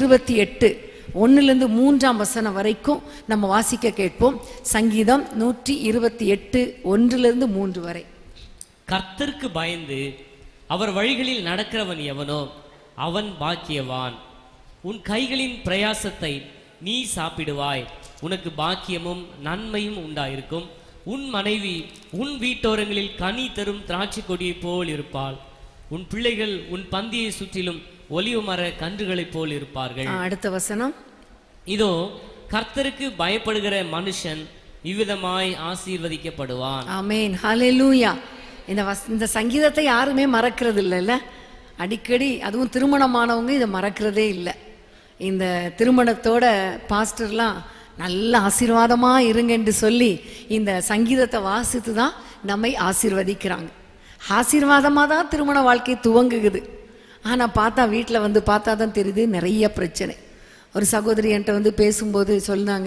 128 1லிருந்து 3ஆம் வசனம் வரைக்கும் நம்ம வாசிக்க கேட்போம். சங்கீதம் 128 1லிருந்து 3 வரை. கர்த்தருக்கு பயந்து அவர் வழிகளில் நடக்கிறவன் எவனோ அவன் பாக்கியவான். உன் கைகளின் பிரயாசத்தை நீ சாப்பிடுவாய், உனக்கு பாக்கியமும் நன்மையும் உண்டாயிருக்கும். உன் மனைவி உன் வீட்டோரங்களில் கனி தரும் திராட்சை கொடியை போல் இருப்பாள். உன் பிள்ளைகள் உன் பந்தியை சுற்றிலும் ஒலிவ மர கன்றுகளைப் போல் இருப்பார்கள். அடுத்த வசனம், இதோ கர்த்தருக்கு பயப்படுகிற மனுஷன் இவ்விதமாய் ஆசீர்வதிக்கப்படுவான். ஆமென், ஹல்லேலூயா. இந்த சங்கீதத்தை யாருமே மறக்கிறது இல்லைல்ல? அடிக்கடி அதுவும் திருமணமானவங்க இதை மறக்கிறதே இல்லை. இந்த திருமணத்தோட பாஸ்டர்லாம் நல்ல ஆசீர்வாதமா இருங்க என்று சொல்லி இந்த சங்கீதத்தை வாசித்து தான் நம்மை ஆசீர்வதிக்கிறாங்க. ஆசீர்வாதமாக தான் திருமண வாழ்க்கை துவங்குகுது. ஆனால் பார்த்தா வீட்டில் வந்து பார்த்தா தான் தெரியுது நிறைய பிரச்சனை. ஒரு சகோதரி என்கிட்ட வந்து பேசும்போது சொன்னாங்க,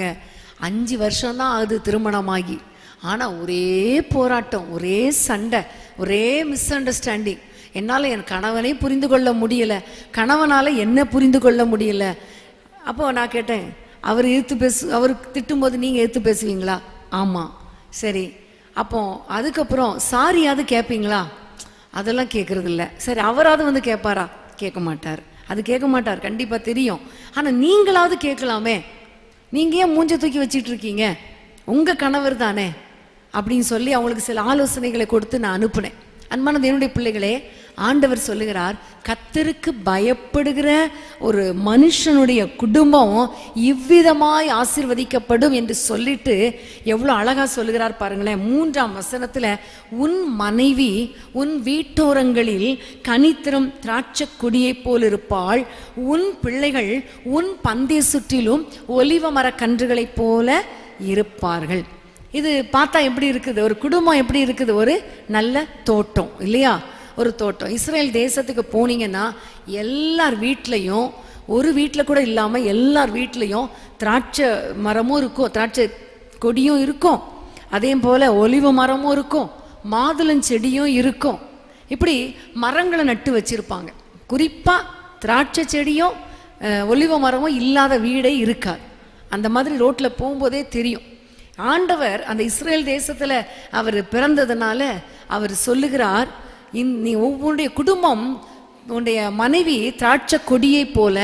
5 வருஷம்தான் ஆகுது திருமணமாகி, ஆனால் ஒரே போராட்டம், ஒரே சண்டை, ஒரே மிஸ் அண்டர்ஸ்டாண்டிங். என்னால் என் கணவனை புரிந்து கொள்ள முடியலை, கணவனால் என்ன புரிந்து கொள்ள முடியலை. அப்போது நான் கேட்டேன், அவர் அவருக்கு திட்டும்போது நீங்கள் எதிர்த்து பேசுவீங்களா? ஆமாம். சரி, அப்போ அதுக்கப்புறம் சாரியாவது கேட்பீங்களா? அதெல்லாம் கேட்கறது இல்லை. சரி, அவராவது வந்து கேட்பாரா? கேட்க மாட்டார். அது கேட்க மாட்டார், கண்டிப்பாக தெரியும். ஆனால் நீங்களாவது கேட்கலாமே, நீங்கள் ஏன் மூஞ்ச தூக்கி வச்சிட்டு இருக்கீங்க, உங்கள் கணவர் தானே அப்படின்னு சொல்லி அவங்களுக்கு சில ஆலோசனைகளை கொடுத்து நான் அனுப்புனேன். அன்பான தேவனுடைய பிள்ளைகளே, ஆண்டவர் சொல்லுகிறார், கர்த்தருக்கு பயப்படுகிற ஒரு மனுஷனுடைய குடும்பம் இவ்விதமாய் ஆசீர்வதிக்கப்படும் என்று சொல்லிட்டு எவ்வளோ அழகா சொல்லுகிறார் பாருங்களேன். 3ஆம் வசனத்துல, உன் மனைவி உன் வீட்டோரங்களில் கனித்தரும் திராட்சை கொடியை போல் இருப்பாள், உன் பிள்ளைகள் உன் பந்தய சுற்றிலும் ஒலிவ மர கன்றுகளைப் போல இருப்பார்கள். இது பார்த்தா எப்படி இருக்குது? ஒரு குடும்பம் எப்படி இருக்குது? ஒரு நல்ல தோட்டம் இல்லையா? ஒரு தோட்டம். இஸ்ரேல் தேசத்துக்கு போனீங்கன்னா எல்லார் வீட்லையும், ஒரு வீட்டில் கூட இல்லாமல் எல்லார் வீட்லையும் திராட்சை மரமும் இருக்கும், திராட்சை கொடியும் இருக்கும், அதே போல் ஒலிவ மரமும் இருக்கும், மாதுளஞ்செடியும் இருக்கும். இப்படி மரங்களை நட்டு வச்சிருப்பாங்க. குறிப்பாக திராட்சை செடியும் ஒலிவ மரமும் இல்லாத வீடே இருக்காது. அந்த மாதிரி ரோட்டில் போகும்போதே தெரியும். ஆண்டவர் அந்த இஸ்ரேல் தேசத்துல அவர் பிறந்ததுனால அவர் சொல்லுகிறார், நீ ஒவ்வொருடைய குடும்பம், உன்னுடைய மனைவி திராட்சை கொடியை போல,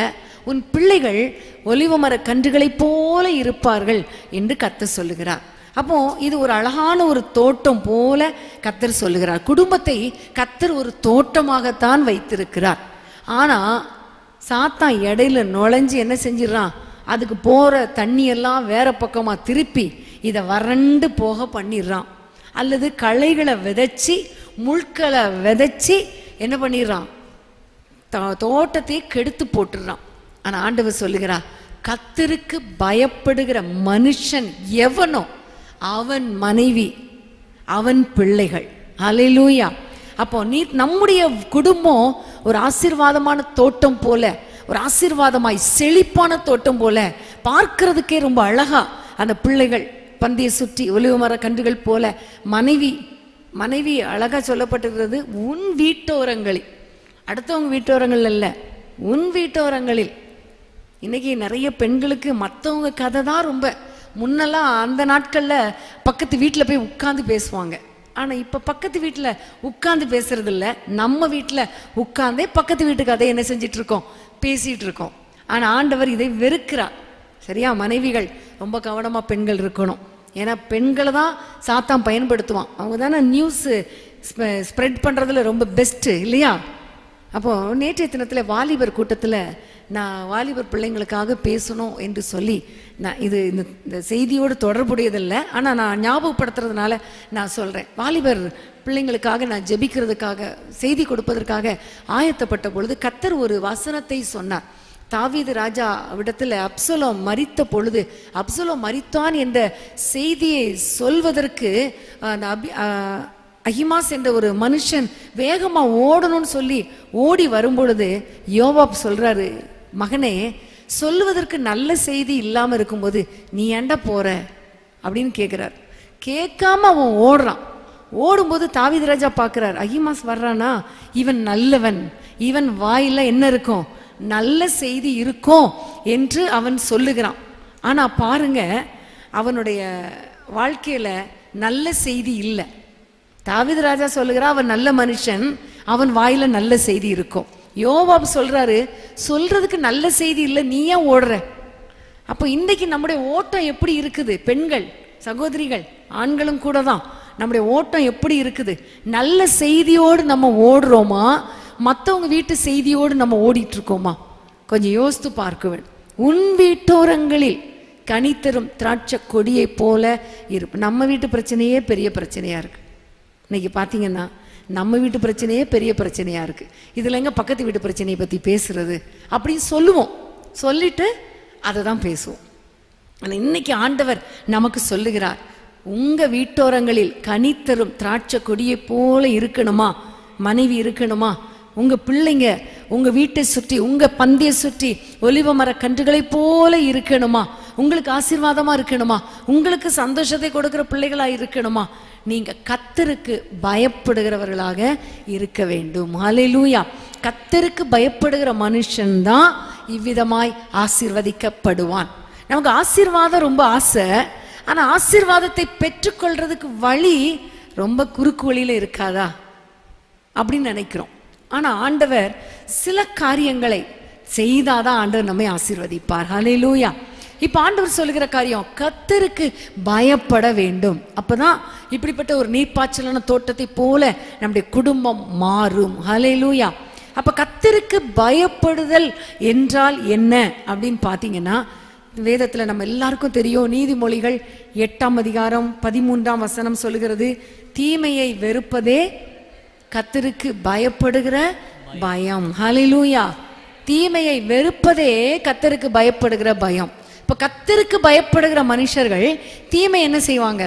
உன் பிள்ளைகள் ஒலிவமர கன்றுகளைப் போல இருப்பார்கள் என்று கர்த்தர் சொல்லுகிறார். அப்போ இது ஒரு அழகான ஒரு தோட்டம் போல கர்த்தர் சொல்லுகிறார். குடும்பத்தை கர்த்தர் ஒரு தோட்டமாகத்தான் வைத்திருக்கிறார். ஆனா சாத்தான் இடையில நுழைஞ்சு என்ன செஞ்சிடறான், அதுக்கு போற தண்ணியெல்லாம் வேற பக்கமா திருப்பி இதை வறண்டு போக பண்ணிடுறான். அல்லது களைகளை விதைச்சி முள்களை விதைச்சி என்ன பண்ணிடுறான், தோட்டத்தை கெடுத்து போட்டுடுறான். ஆனா ஆண்டவர் சொல்லுகிறார், கர்த்தருக்கு பயப்படுகிற மனுஷன் எவனோ அவன் மனைவி அவன் பிள்ளைகள். அல்லேலூயா. அப்போ நம்முடைய குடும்பம் ஒரு ஆசீர்வாதமான தோட்டம் போல, ஒரு ஆசீர்வாதமாய் செழிப்பான தோட்டம் போல பார்க்கிறதுக்கே ரொம்ப அழகா அந்த பிள்ளைகள் பந்தியை சுற்றி ஒலிவமர கன்றுகள் போல, மனைவி அழகா சொல்லப்பட்டிருக்கிறது. உன் வீட்டோரங்களில், அடுத்தவங்க வீட்டோரங்கள் அல்ல, உன் வீட்டோரங்களில். இன்னைக்கு நிறைய பெண்களுக்கு மற்றவங்க கதை தான் ரொம்ப. முன்னெல்லாம் அந்த நாட்கள்ல பக்கத்து வீட்டில் போய் உட்கார்ந்து பேசுவாங்க. ஆனா இப்ப பக்கத்து வீட்டுல உட்கார்ந்து பேசுறது இல்ல, நம்ம வீட்டுல உட்கார்ந்தே பக்கத்து வீட்டு கதையை என்ன செஞ்சிட்டு இருக்கோம், பேசிட்டு இருக்கோம். ஆனா ஆண்டவர் இதை வெறுக்கிறார். சரியா? மனைவிகள் ரொம்ப கவனமா பெண்கள் இருக்கணும். ஏன்னா பெண்களை தான் சாத்தான் பயன்படுத்துவான். அவங்க தானே நியூஸ் ஸ்ப்ரெட் பண்றதுல ரொம்ப பெஸ்ட் இல்லையா? அப்போ நேற்றைய தினத்துல வாலிபர் கூட்டத்துல நான் வாலிபர் பிள்ளைங்களுக்காக பேசணும் என்று சொல்லி, நான் இந்த செய்தியோடு தொடர்புடையதில்லை, ஆனால் நான் ஞாபகப்படுத்துறதுனால நான் சொல்கிறேன். வாலிபர் பிள்ளைங்களுக்காக நான் ஜெபிக்கிறதுக்காக, செய்தி கொடுப்பதற்காக ஆயத்தப்பட்ட பொழுது கர்த்தர் ஒரு வசனத்தை சொன்னார். தாவீது ராஜா விடத்தில் அப்சலோம் மரித்த பொழுது, அப்சலோம் மரித்தான் என்ற செய்தியை சொல்வதற்கு அகிமாஸ் என்ற ஒரு மனுஷன் வேகமா ஓடணும்னு சொல்லி ஓடி வரும்பொழுது யோவாப் சொல்றாரு, மகனே, சொல்லுவதற்கு நல்ல செய்தி இல்லாம இருக்கும்போது நீ ஏண்டா போற அப்படின்னு கேட்கிறார். கேட்காம அவன் ஓடுறான். ஓடும்போது தாவீது ராஜா பார்க்கிறார், அகிமாஸ் வர்றானா, இவன் நல்லவன், இவன் வாயில என்ன இருக்கும், நல்ல செய்தி இருக்கும் என்று அவன் சொல்லுகிறான். ஆனா பாருங்க, அவனுடைய வாழ்க்கையில நல்ல செய்தி இல்லை. தாவீது ராஜா சொல்லுகிறான், அவன் நல்ல மனுஷன், அவன் வாயில நல்ல செய்தி இருக்கும். யோவாப் சொல்றாரு, சொல்றதுக்கு நல்ல செய்தி இல்லை, நீ ஏன் ஓடுற? அப்போ இன்னைக்கு நம்முடைய ஓட்டம் எப்படி இருக்குது? பெண்கள் சகோதரிகள் ஆண்களும் கூட தான், நம்முடைய ஓட்டம் எப்படி இருக்குது? நல்ல செய்தியோடு நம்ம ஓடுறோமா, மற்றவங்க வீட்டு செய்தியோடு நம்ம ஓடிட்டு இருக்கோமா? கொஞ்சம் யோசித்து பார்க்க வேண்டும். உன் வீட்டோரங்களில் கனித்தரும் திராட்சை கொடியை போல இருப்பு. நம்ம வீட்டு பிரச்சனையே பெரிய பிரச்சனையா இருக்கு. இன்னைக்கு பார்த்தீங்கன்னா நம்ம வீட்டு பிரச்சனையே பெரிய பிரச்சனையா இருக்கு. இதுல எங்க பக்கத்து வீட்டு பிரச்சனையை பத்தி பேசுறது அப்படின்னு சொல்லுவோம், சொல்லிட்டு அதை தான் பேசுவோம். ஆனால் இன்னைக்கு ஆண்டவர் நமக்கு சொல்லுகிறார், உங்க வீட்டோரங்களில் கனித்தரும் திராட்சை கொடியை போல இருக்கணுமா, மனைவி இருக்கணுமா, உங்க பிள்ளைங்க உங்க வீட்டை சுற்றி, உங்க பந்தியை சுற்றி ஒலிவ மர கன்றுகளை போல இருக்கணுமா, உங்களுக்கு ஆசீர்வாதமா இருக்கணுமா, உங்களுக்கு சந்தோஷத்தை கொடுக்கிற பிள்ளைகளா இருக்கணுமா, நீங்க கர்த்தருக்கு பயப்படுகிறவர்களாக இருக்க வேண்டும். ஹல்லேலூயா. கர்த்தருக்கு பயப்படுகிற மனுஷன்தான் இவ்விதமாய் ஆசீர்வதிக்கப்படுவான். நமக்கு ஆசீர்வாதம் ரொம்ப ஆசை, ஆனா ஆசீர்வாதத்தை பெற்றுக்கொள்றதுக்கு வழி ரொம்ப குறுக்கு வழியில இருக்காதா அப்படின்னு நினைக்கிறோம். ஆனா ஆண்டவர் சில காரியங்களை செய்தாதான் ஆண்டவர் நம்மை ஆசீர்வதிப்பார். ஹல்லேலூயா. இப்ப ஆண்டவர் சொல்லுகிற காரியம், கர்த்தருக்கு பயப்பட வேண்டும். அப்பதான் இப்படிப்பட்ட ஒரு நீர்ப்பாய்ச்சலான தோட்டத்தை போல நம்முடைய குடும்பம் மாறும். ஹல்லேலூயா. அப்ப கர்த்தருக்கு பயப்படுதல் என்றால் என்ன அப்படின்னு பாத்தீங்கன்னா, வேதத்துல நம்ம எல்லாருக்கும் தெரியும். நீதிமொழிகள் 8ஆம் அதிகாரம் 13ஆம் வசனம் சொல்லுகிறது, தீமையை வெறுப்பதே கர்த்தருக்கு பயப்படுகிற பயம். ஹல்லேலூயா. தீமையை வெறுப்பதே கர்த்தருக்கு பயப்படுகிற பயம். இப்ப கர்த்தருக்கு பயப்படுகிற மனுஷர்கள் தீமை என்ன செய்வாங்க,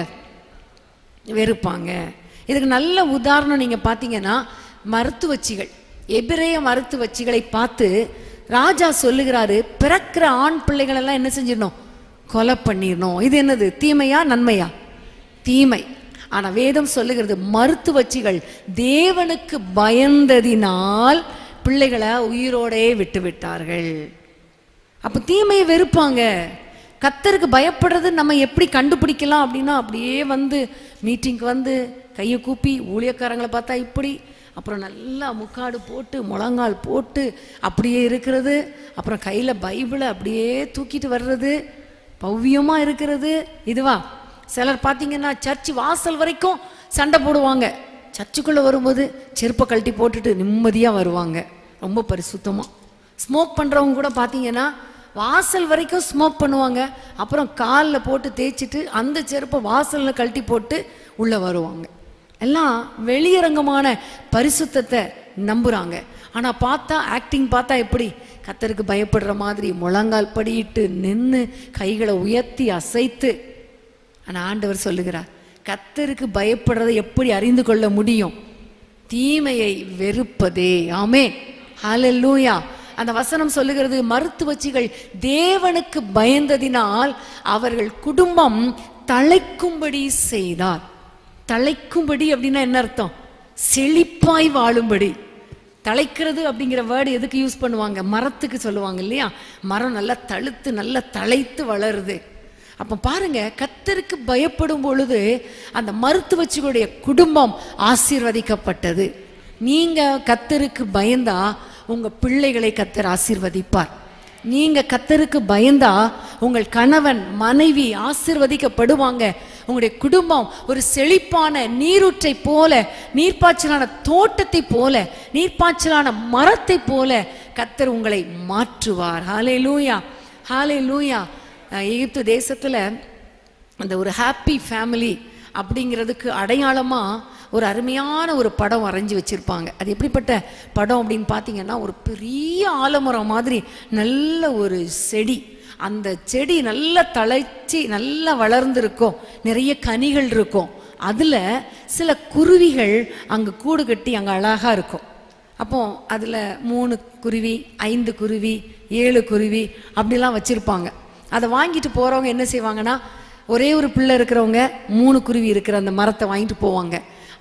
வெறுப்பாங்க. இதுக்கு நல்ல உதாரணம் நீங்க பாத்தீங்கன்னா, மருத்துவச்சிகள், எபிரேய மருத்துவச்சிகளை பார்த்து ராஜா சொல்லுகிறாரு, பிறக்கிற ஆண் பிள்ளைகள் எல்லாம் என்ன செஞ்சிடணும், கொலை பண்ணிடணும். இது என்னது, தீமையா நன்மையா? தீமை. ஆனா வேதம் சொல்லுகிறது, மருத்துவச்சிகள் தேவனுக்கு பயந்ததினால் பிள்ளைகளை உயிரோடே விட்டு விட்டார்கள். அப்ப தீமையை வெறுப்பாங்க. கர்த்தருக்கு பயப்படுறது நம்ம எப்படி கண்டுபிடிக்கலாம் அப்படின்னா, அப்படியே வந்து மீட்டிங்க்கு வந்து கையை கூப்பி ஊழியக்காரங்களை பார்த்தா இப்படி, அப்புறம் நல்லா முக்காடு போட்டு முழங்கால் போட்டு அப்படியே இருக்கிறது, அப்புறம் கையில் பைபிளை அப்படியே தூக்கிட்டு வர்றது, பவ்யமாக இருக்கிறது. இதுவா? சிலர் பார்த்தீங்கன்னா சர்ச் வாசல் வரைக்கும் சண்டை போடுவாங்க, சர்ச்சுக்குள்ளே வரும்போது செருப்பை கழட்டி போட்டுட்டு நிம்மதியாக வருவாங்க, ரொம்ப பரிசுத்தமாக. ஸ்மோக் பண்ணுறவங்க கூட பார்த்தீங்கன்னா வாசல் வரைக்கும் ஸ்மோக் பண்ணுவாங்க, அப்புறம் காலில் போட்டு தேய்ச்சிட்டு அந்த செருப்பை வாசலில் கழட்டி போட்டு உள்ளே வருவாங்க. எல்லாம் வெளியரங்கமான பரிசுத்தத்தை நம்புகிறாங்க. ஆனால் பார்த்தா ஆக்டிங் பார்த்தா எப்படி? கர்த்தருக்கு பயப்படுற மாதிரி முழங்கால் படியிட்டு நின்று கைகளை உயர்த்தி அசைத்து. ஆனால் ஆண்டவர் சொல்லுகிறார், கர்த்தருக்கு பயப்படுறதை எப்படி அறிந்து கொள்ள முடியும்? தீமையை வெறுப்பதே. ஆமென், ஹல்லேலூயா. அந்த வசனம் சொல்லுகிறது, மருத்துவச்சிகள் தேவனுக்கு பயந்ததினால் அவர்கள் குடும்பம் தழைக்கும்படி செய்தார். தழைக்கும்படி அப்படின்னா என்ன அர்த்தம்? செழிப்பாய் வாழும்படி. தழைக்கிறது அப்படிங்கிற வேர்டு எதுக்கு யூஸ் பண்ணுவாங்க? மரத்துக்கு சொல்லுவாங்க இல்லையா? மரம் நல்லா தழுத்து நல்லா தழைத்து வளருது. அப்போ பாருங்க, கர்த்தருக்கு பயப்படும் பொழுது அந்த மருத்துவச்சிகளுடைய குடும்பம் ஆசீர்வதிக்கப்பட்டது. நீங்க கர்த்தருக்கு பயந்தா உங்க பிள்ளைகளை கர்த்தர் ஆசீர்வதிப்பார். நீங்க கர்த்தருக்கு பயந்தா உங்கள் கணவன் மனைவி ஆசீர்வதிக்கப்படுவாங்க. உங்களுடைய குடும்பம் ஒரு செழிப்பான நீரூற்றை போல, நீர்ப்பாய்ச்சலான தோட்டத்தை போல, நீர்ப்பாய்ச்சலான மரத்தை போல கர்த்தர் உங்களை மாற்றுவார். ஹல்லேலூயா, ஹல்லேலூயா. எகிப்து தேசத்துல அந்த ஒரு ஹாப்பி ஃபேமிலி அப்படிங்கிறதுக்கு அடையாளமா ஒரு அருமையான ஒரு படம் வரைஞ்சி வச்சிருப்பாங்க. அது எப்படிப்பட்ட படம் அப்படின்னு பார்த்தீங்கன்னா, ஒரு பெரிய ஆலமரம் மாதிரி நல்ல ஒரு செடி, அந்த செடி நல்லா தழைச்சி நல்லா வளர்ந்துருக்கும், நிறைய கனிகள் இருக்கும். அதில் சில குருவிகள் அங்கே கூடு கட்டி அங்கே அழகாக இருக்கும். அப்போ அதில் 3 குருவி 5 குருவி 7 குருவி அப்படிலாம் வச்சுருப்பாங்க. அதை வாங்கிட்டு போகிறவங்க என்ன செய்வாங்கன்னா, ஒரே ஒரு பிள்ளை இருக்கிறவங்க 3 குருவி இருக்கிற அந்த மரத்தை வாங்கிட்டு போவாங்க.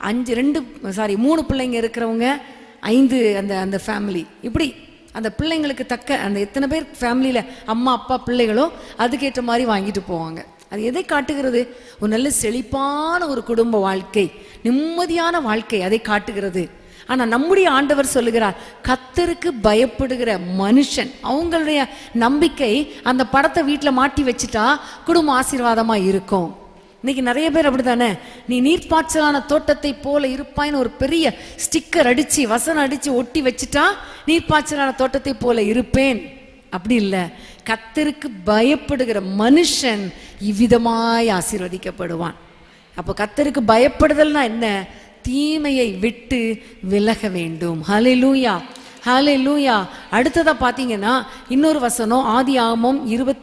3 பிள்ளைங்க இருக்கிறவங்க 5 அந்த ஃபேமிலி, இப்படி அந்த பிள்ளைங்களுக்கு தக்க அந்த எத்தனை பேர் ஃபேமிலியில் அம்மா அப்பா பிள்ளைகளோ அதுக்கேற்ற மாதிரி வாங்கிட்டு போவாங்க. அது எதை காட்டுகிறது? ஒரு நல்ல செழிப்பான ஒரு குடும்ப வாழ்க்கை, நிம்மதியான வாழ்க்கை, அதை காட்டுகிறது. ஆனால் நம்முடைய ஆண்டவர் சொல்லுகிறார், கர்த்தருக்கு பயப்படுகிற மனுஷன், அவங்களுடைய நம்பிக்கை அந்த படத்தை வீட்டில் மாட்டி வச்சுட்டா குடும்ப ஆசீர்வாதமாக இருக்கும். இன்னைக்கு நிறைய பேர் அப்படித்தானே, நீ நீர்ப்பாய்ச்சலான தோட்டத்தை போல இருப்பாயின்னு ஒரு பெரிய ஸ்டிக்கர் அடிச்சு வசனம் அடிச்சு ஒட்டி வச்சுட்டா நீர்ப்பாய்ச்சலான தோட்டத்தை போல இருப்பேன். அப்படி இல்லை. கர்த்தருக்கு பயப்படுகிற மனுஷன் இவ்விதமாய் ஆசீர்வதிக்கப்படுவான். அப்போ கர்த்தருக்கு பயப்படுதல்னா என்ன? தீமையை விட்டு விலக வேண்டும். ஹல்லேலூயா, ஹல்லேலூயா. அடுத்ததா பார்த்தீங்கன்னா இன்னொரு வசனம், ஆதியாகமம்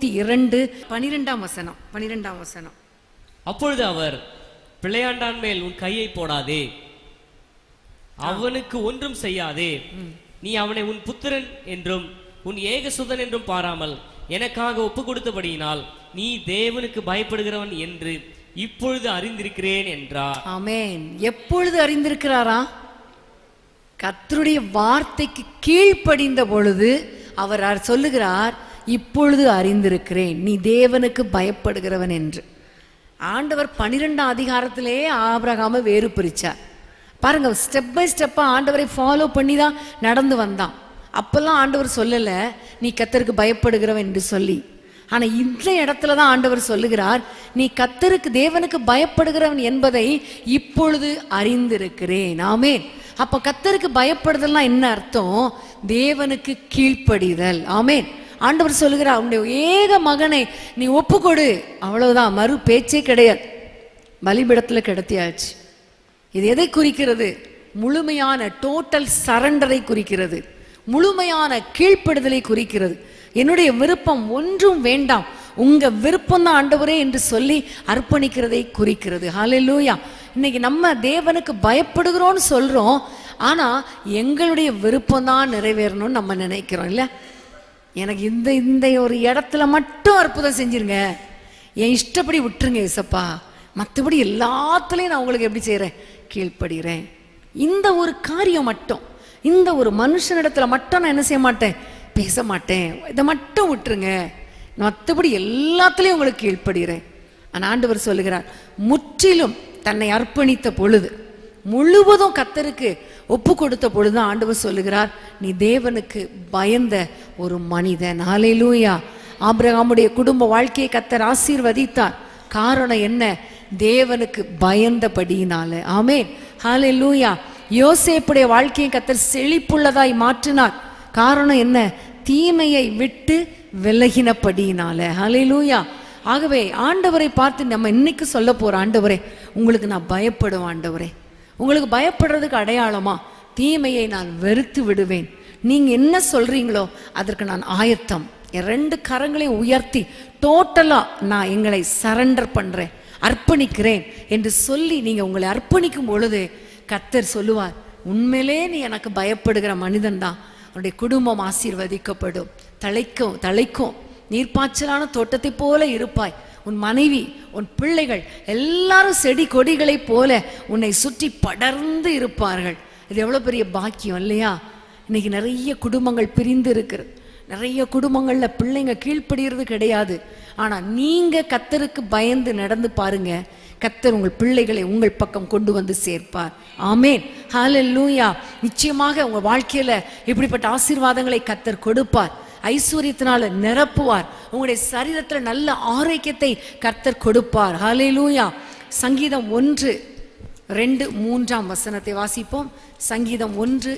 22:12 வசனம். 12 வசனம். அப்பொழுது அவர், பிள்ளையாண்டான் மேல் உன் கையை போடாதே, அவனுக்கு ஒன்றும் செய்யாதே, நீ அவனை உன் புத்திரன் என்றும் உன் ஏகசுதன் என்றும் பாராமல் எனக்காக ஒப்பு கொடுத்தபடியினால் நீ தேவனுக்கு பயப்படுகிறவன் என்று இப்பொழுது அறிந்திருக்கிறேன் என்றார். ஆமென். எப்பொழுது அறிந்திருக்கிறாரா? கர்த்தருடைய வார்த்தைக்கு கீழ்ப்படிந்த பொழுது அவர் சொல்லுகிறார், இப்பொழுது அறிந்திருக்கிறேன் நீ தேவனுக்கு பயப்படுகிறவன் என்று. ஆண்டவர் 12ஆம் அதிகாரத்திலே ஆபிரகாமை வேறு பிரிச்சார். பாருங்க, ஸ்டெப் பை ஸ்டெப்பா ஆண்டவரை ஃபாலோ பண்ணி தான் நடந்து வந்தான். அப்பெல்லாம் ஆண்டவர் சொல்லலை நீ கர்த்தருக்கு பயப்படுகிறவன் என்று சொல்லி. ஆனா இந்த இடத்துல தான் ஆண்டவர் சொல்லுகிறார், நீ கர்த்தருக்கு தேவனுக்கு பயப்படுகிறவன் என்பதை இப்பொழுது அறிந்திருக்கிறேன். ஆமென். அப்ப கர்த்தருக்கு பயப்படுதல்னா என்ன அர்த்தம்? தேவனுக்கு கீழ்ப்படிதல். ஆமென். ஆண்டவர் சொல்லுகிறார், உன்னுடைய ஏக மகனை நீ ஒப்புக்கொடு, அவ்வளவுதான், மறு பேச்சே கிடையாது. பலிபீடத்துல கிடத்தியாச்சு. இது எதை குறிக்கிறது? முழுமையான டோட்டல் சரண்டரை குறிக்கிறது, முழுமையான கீழ்ப்படுதலை குறிக்கிறது. என்னுடைய விருப்பம் ஒன்றும் வேண்டாம், உங்க விருப்பம் தான் ஆண்டவரே என்று சொல்லி அர்ப்பணிக்கிறதை குறிக்கிறது. ஹல்லேலூயா. இன்னைக்கு நம்ம தேவனுக்கு பயப்படுகிறோம்னு சொல்றோம், ஆனா எங்களுடைய விருப்பம் தான் நிறைவேறணும்னு நம்ம நினைக்கிறோம். இல்ல, எனக்கு இந்த ஒரு இடத்துல மட்டும் அற்புதம் செஞ்சிருங்க, என் இஷ்டப்படி விட்டுருங்க ஏசப்பா, மற்றபடி எல்லாத்துலேயும் நான் உங்களுக்கு எப்படி செய்கிறேன்? கீழ்ப்படுகிறேன். இந்த ஒரு காரியம் மட்டும், இந்த ஒரு மனுஷனிடத்துல மட்டும் நான் என்ன செய்ய மாட்டேன்? பேச மாட்டேன், இதை மட்டும் விட்டுருங்க. மற்றபடி எல்லாத்துலேயும் உங்களுக்கு கீழ்ப்படுகிறேன். ஆனால் ஆண்டவர் சொல்லுகிறார், முற்றிலும் தன்னை அர்ப்பணித்த பொழுது, முழுவதும் கர்த்தருக்கு ஒப்பு கொடுத்த பொழுது ஆண்டவர் சொல்லுகிறார், நீ தேவனுக்கு பயந்த ஒரு மனிதன். ஹல்லேலூயா. ஆபிரகாமுடைய குடும்ப வாழ்க்கையை கர்த்தர் ஆசீர்வதித்தார். காரணம் என்ன? தேவனுக்கு பயந்தபடியினால. ஆமென். ஹல்லேலூயா. யோசேப்புடைய வாழ்க்கையை கர்த்தர் செழிப்புள்ளதாய் மாற்றினார். காரணம் என்ன? தீமையை விட்டு விலகினபடியினால. ஹல்லேலூயா. ஆகவே ஆண்டவரை பார்த்து நம்ம இன்னைக்கு சொல்ல போற, ஆண்டவரே உங்களுக்கு நான் பயப்படுவேன். ஆண்டவரே உங்களுக்கு பயப்படுறதுக்கு அடையாளமா தீமையை நான் வெறுத்து விடுவேன். நீங்க என்ன சொல்றீங்களோ அதற்கு நான் ஆயத்தம். என் 2 கரங்களையும் உயர்த்தி டோட்டலா நான் எங்களை சரண்டர் பண்றேன், அர்ப்பணிக்கிறேன் என்று சொல்லி நீங்க உங்களை அர்ப்பணிக்கும் பொழுது கர்த்தர் சொல்லுவார், உண்மையிலே நீ எனக்கு பயப்படுகிற மனிதன் தான். உன்னுடைய குடும்பம் ஆசீர்வதிக்கப்படும், தழைக்கும், நீர்ப்பாய்ச்சலான தோட்டத்தை போல இருப்பாய். உன் மனைவி, உன் பிள்ளைகள் எல்லாரும் செடி கொடிகளை போல உன்னை சுற்றி படர்ந்து இருப்பார்கள். இது எவ்வளவு பெரிய பாக்கியம் இல்லையா? இன்னைக்கு நிறைய குடும்பங்கள் பிரிந்து இருக்கிறது. நிறைய குடும்பங்கள்ல பிள்ளைங்க கீழ்ப்படுகிறது கிடையாது. ஆனா நீங்க கர்த்தருக்கு பயந்து நடந்து பாருங்க, கர்த்தர் உங்கள் பிள்ளைகளை உங்கள் பக்கம் கொண்டு வந்து சேர்ப்பார். ஆமென். ஹல்லேலூயா. நிச்சயமாக உங்க வாழ்க்கையில இப்படிப்பட்ட ஆசீர்வாதங்களை கர்த்தர் கொடுப்பார். ஐஸ்வர்யத்தினால நிரப்புவார். உங்களுடைய சரீரத்துல நல்ல ஆரோக்கியத்தை கர்த்தர் கொடுப்பார். ஹல்லேலூயா. சங்கீதம் 1:2-3 வாசிப்போம். சங்கீதம்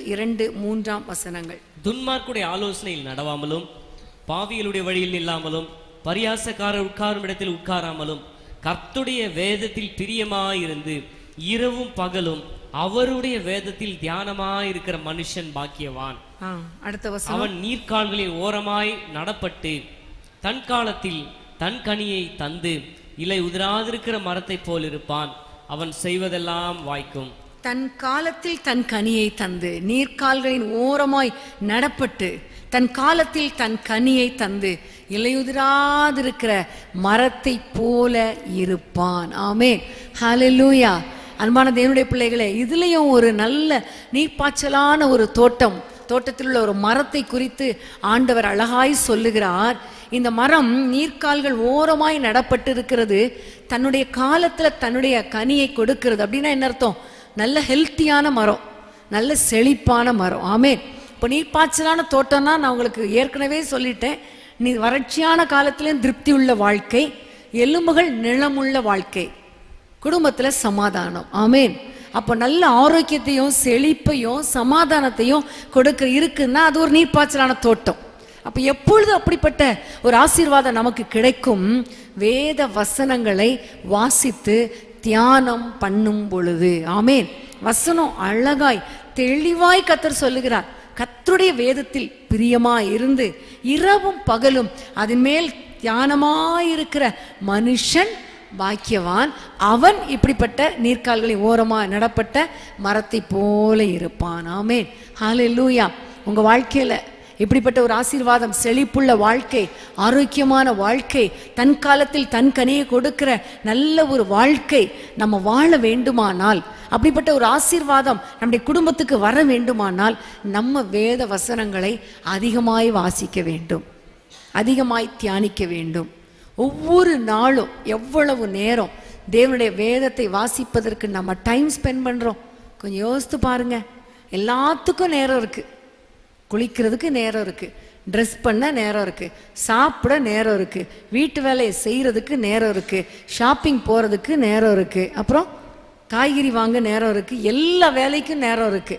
1:2-3 துன்மார்க்குடைய ஆலோசனையில் நடவாமலும், பாவிகளுடைய வழியில் நில்லாமலும், பரியாசக்காரர் உட்காரும் இடத்தில் உட்காராமலும், கர்த்தருடைய வேதத்தில் பிரியமாயிருந்து இரவும் பகலும் அவருடைய வேதத்தில் தியானமாயிருக்கிற மனுஷன் பாக்கியவான். அடுத்த வசனம், அவன் நீர்க்கால்களில் ஓரமாய் நடப்பட்டு தன் காலத்தில் தன் கனியை தந்து இலை உதிராதிருக்கிற மரத்தை போல் இருப்பான். அவன் செய்வதெல்லாம் வாய்க்கும். தன் காலத்தில் தன் கனியை தந்து நீர்க்கால்களின் ஓரமாய் நடப்பட்டு தன் காலத்தில் தன் கனியை தந்து இலையுதிராதிருக்கிற மரத்தை போல இருப்பான். ஆமென். ஹல்லேலூயா. அன்பான தேவனுடைய பிள்ளைகளே, இதுலயும் ஒரு நல்ல நீர்ப்பாய்ச்சலான ஒரு தோட்டத்தில் உள்ள ஒரு மரத்தை குறித்து ஆண்டவர் அழகாய் சொல்லுகிறார். இந்த மரம் நீர்க்கால்கள் ஓரமாய் நடப்பட்டு இருக்கிறது, தன்னுடைய காலத்துல தன்னுடைய கனியை கொடுக்கிறது. அப்படின்னா என்ன அர்த்தம்? நல்ல ஹெல்த்தியான மரம், நல்ல செழிப்பான மரம். ஆமென். இப்போ நீர்ப்பாய்ச்சலான தோட்டம்னா நான் உங்களுக்கு ஏற்கனவே சொல்லிட்டேன், நீ வறட்சியான காலத்திலையும் திருப்தி உள்ள வாழ்க்கை, எலும்புகள் நிலமுள்ள வாழ்க்கை, குடும்பத்துல சமாதானம். ஆமென். அப்போ நல்ல ஆரோக்கியத்தையும் செழிப்பையும் சமாதானத்தையும் இருக்குன்னா அது ஒரு நீர்ப்பாய்ச்சலான தோட்டம். அப்போ எப்பொழுது அப்படிப்பட்ட ஒரு ஆசீர்வாதம் நமக்கு கிடைக்கும்? வேத வசனங்களை வாசித்து தியானம் பண்ணும் பொழுது. ஆமென். வசனம் அழகாய் தெளிவாய் கர்த்தர் சொல்லுகிறார். கர்த்தருடைய வேதத்தில் பிரியமாய் இருந்து இரவும் பகலும் அதன் மேல் தியானமாயிருக்கிற மனுஷன் பாக்கியவான். அவன் இப்படிப்பட்ட நீர்க்கால்களை ஓரமா நடப்பட்ட மரத்தை போல இருப்பான். ஆமென். ஹல்லேலூயா. உங்க வாழ்க்கையில இப்படிப்பட்ட ஒரு ஆசீர்வாதம், செழிப்புள்ள வாழ்க்கை, ஆரோக்கியமான வாழ்க்கை, தன் காலத்தில் தன் கனியை கொடுக்கிற நல்ல ஒரு வாழ்க்கை நம்ம வாழ வேண்டுமானால், அப்படிப்பட்ட ஒரு ஆசீர்வாதம் நம்முடைய குடும்பத்துக்கு வர வேண்டுமானால் நம்ம வேத வசனங்களை அதிகமாய் வாசிக்க வேண்டும், அதிகமாய் தியானிக்க வேண்டும். ஒவ்வொரு நாளும் எவ்வளவு நேரம் தேவனுடைய வேதத்தை வாசிப்பதற்கு நம்ம டைம் ஸ்பெண்ட் பண்றோம்? கொஞ்சம் யோசித்து பாருங்க. எல்லாத்துக்கும் நேரம் இருக்கு. குளிக்கிறதுக்கு நேரம் இருக்கு, ட்ரெஸ் பண்ண நேரம் இருக்கு, சாப்பிட நேரம் இருக்கு, வீட்டு வேலையை செய்யறதுக்கு நேரம் இருக்கு, ஷாப்பிங் போறதுக்கு நேரம் இருக்கு, அப்புறம் காய்கறி வாங்க நேரம் இருக்கு, எல்லா வேலைக்கும் நேரம் இருக்கு.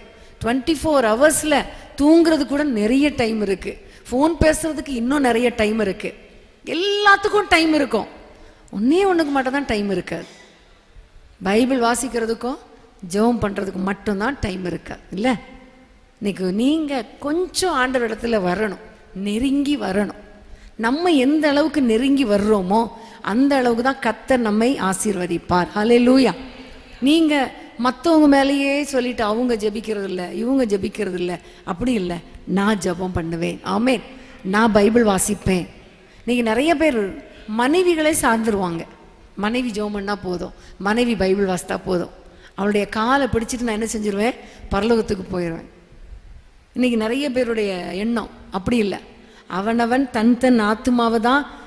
24 ஹவர்ஸ்ல தூங்குறது கூட நிறைய டைம் இருக்கு, ஃபோன் பேசுறதுக்கு இன்னும் நிறைய டைம் இருக்கு, எல்லாத்துக்கும் டைம் இருக்கும். ஒன்றுக்கு மட்டும் தான் டைம் இருக்காது. பைபிள் வாசிக்கிறதுக்கும் ஜெபம் பண்றதுக்கு மட்டும்தான் டைம் இருக்காது இல்லை? இன்னைக்கு நீங்க கொஞ்சம் ஆண்டவர் இடத்துல வரணும், நெருங்கி வரணும். நம்ம எந்த அளவுக்கு நெருங்கி வர்றோமோ அந்த அளவுக்கு தான் கர்த்தர் நம்மை ஆசீர்வதிப்பார். ஹல்லேலூயா. நீங்க மற்றவங்க மேலேயே சொல்லிட்டு அவங்க ஜெபிக்கிறது இல்லை, இவங்க ஜெபிக்கிறது இல்லை, அப்படி இல்லை. நான் ஜெபம் பண்ணுவேன். ஆமென். நான் பைபிள் வாசிப்பேன். இன்னைக்கு நிறைய பேர் மனைவிகளை சார்ந்துருவாங்க. மனைவி ஜெபம் பண்ணா போதும், மனைவி பைபிள் வாசித்தா போதும், அவளுடைய காலை பிடிச்சிட்டு நான் என்ன செஞ்சிருவேன்? பரலோகத்துக்கு போயிடுவேன். இன்னைக்கு நிறைய பேருடைய எண்ணம் அப்படி இல்லை. அவனவன் தன் தன் ஆத்துமாவை தான்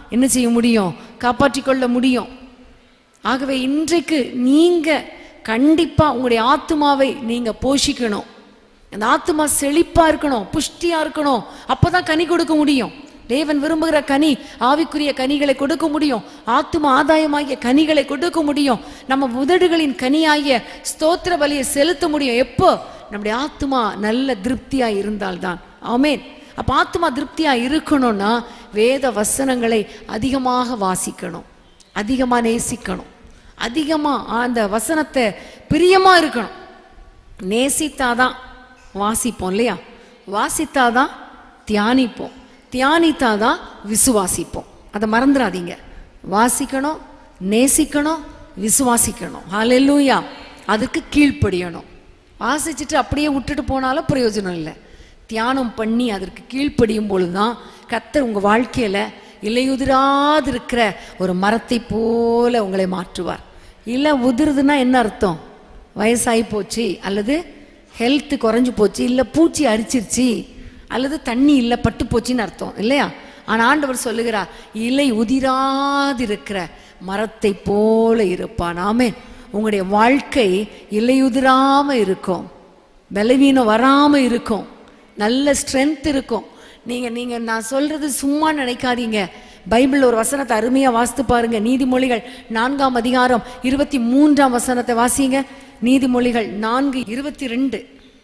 என்ன செய்ய முடியும்? காப்பாற்றி கொள்ள முடியும். ஆகவே இன்றைக்கு நீங்க கண்டிப்பா உங்களுடைய ஆத்துமாவை நீங்க போஷிக்கணும். அந்த ஆத்துமா செழிப்பா இருக்கணும், புஷ்டியா இருக்கணும். அப்பதான் கனி கொடுக்க முடியும். தேவன் விரும்புகிற கனி, ஆவிக்குரிய கனிகளை கொடுக்க முடியும். ஆத்தும ஆதாயமாகிய கனிகளை கொடுக்க முடியும். நம்ம உதடுகளின் கனியாகிய ஸ்தோத்திர பலியை செலுத்த முடியும். எப்போ? நம்முடைய ஆத்துமா நல்ல திருப்தியா இருந்தால்தான். ஆமென். அப்ப ஆத்துமா திருப்தியா இருக்கணும்னா வேத வசனங்களை அதிகமாக வாசிக்கணும், அதிகமா நேசிக்கணும், அதிகமா அந்த வசனத்தை பிரியமா இருக்கணும். நேசித்தாதான் வாசிப்போம் இல்லையா? வாசித்தாதான் தியானிப்போம், தியானித்தாதான் விசுவாசிப்போம். அதை மறந்துடாதீங்க. வாசிக்கணும், நேசிக்கணும், விசுவாசிக்கணும். ஹல்லேலூயா. அதுக்கு கீழ்ப்படியணும். வாசிச்சுட்டு அப்படியே விட்டுட்டு போனாலும் பிரயோஜனம் இல்லை. தியானம் பண்ணி அதற்கு கீழ்ப்படியும் பொழுதுதான் கர்த்தர் உங்க வாழ்க்கையில இலையுதிராது இருக்கிற ஒரு மரத்தை போல உங்களை மாற்றுவார். இல்லை உதிருதுன்னா என்ன அர்த்தம்? வயசாகி போச்சு, அல்லது ஹெல்த் குறைஞ்சு போச்சு, இல்லை பூச்சி அரிச்சிருச்சு, அல்லது தண்ணி இல்லை பட்டு போச்சுன்னு அர்த்தம் இல்லையா? ஆனால் ஆண்டவர் சொல்லுகிறார், இலை உதிராது இருக்கிற மரத்தை போல இருப்பான். ஆமென். உங்களுடைய வாழ்க்கை இலையுதிராம இருக்கும், பலவீனம் வராம இருக்கும், நல்ல ஸ்ட்ரென்த் இருக்கும். நீங்க நான் சொல்றது சும்மா நினைக்காதீங்க. பைபிள் ஒரு வசனத்தை அருமையா வாசித்து பாருங்க. நீதிமொழிகள் 4ஆம் அதிகாரம் 23ஆம் வசனத்தை வாசிங்க. நீதிமொழிகள் 4:22.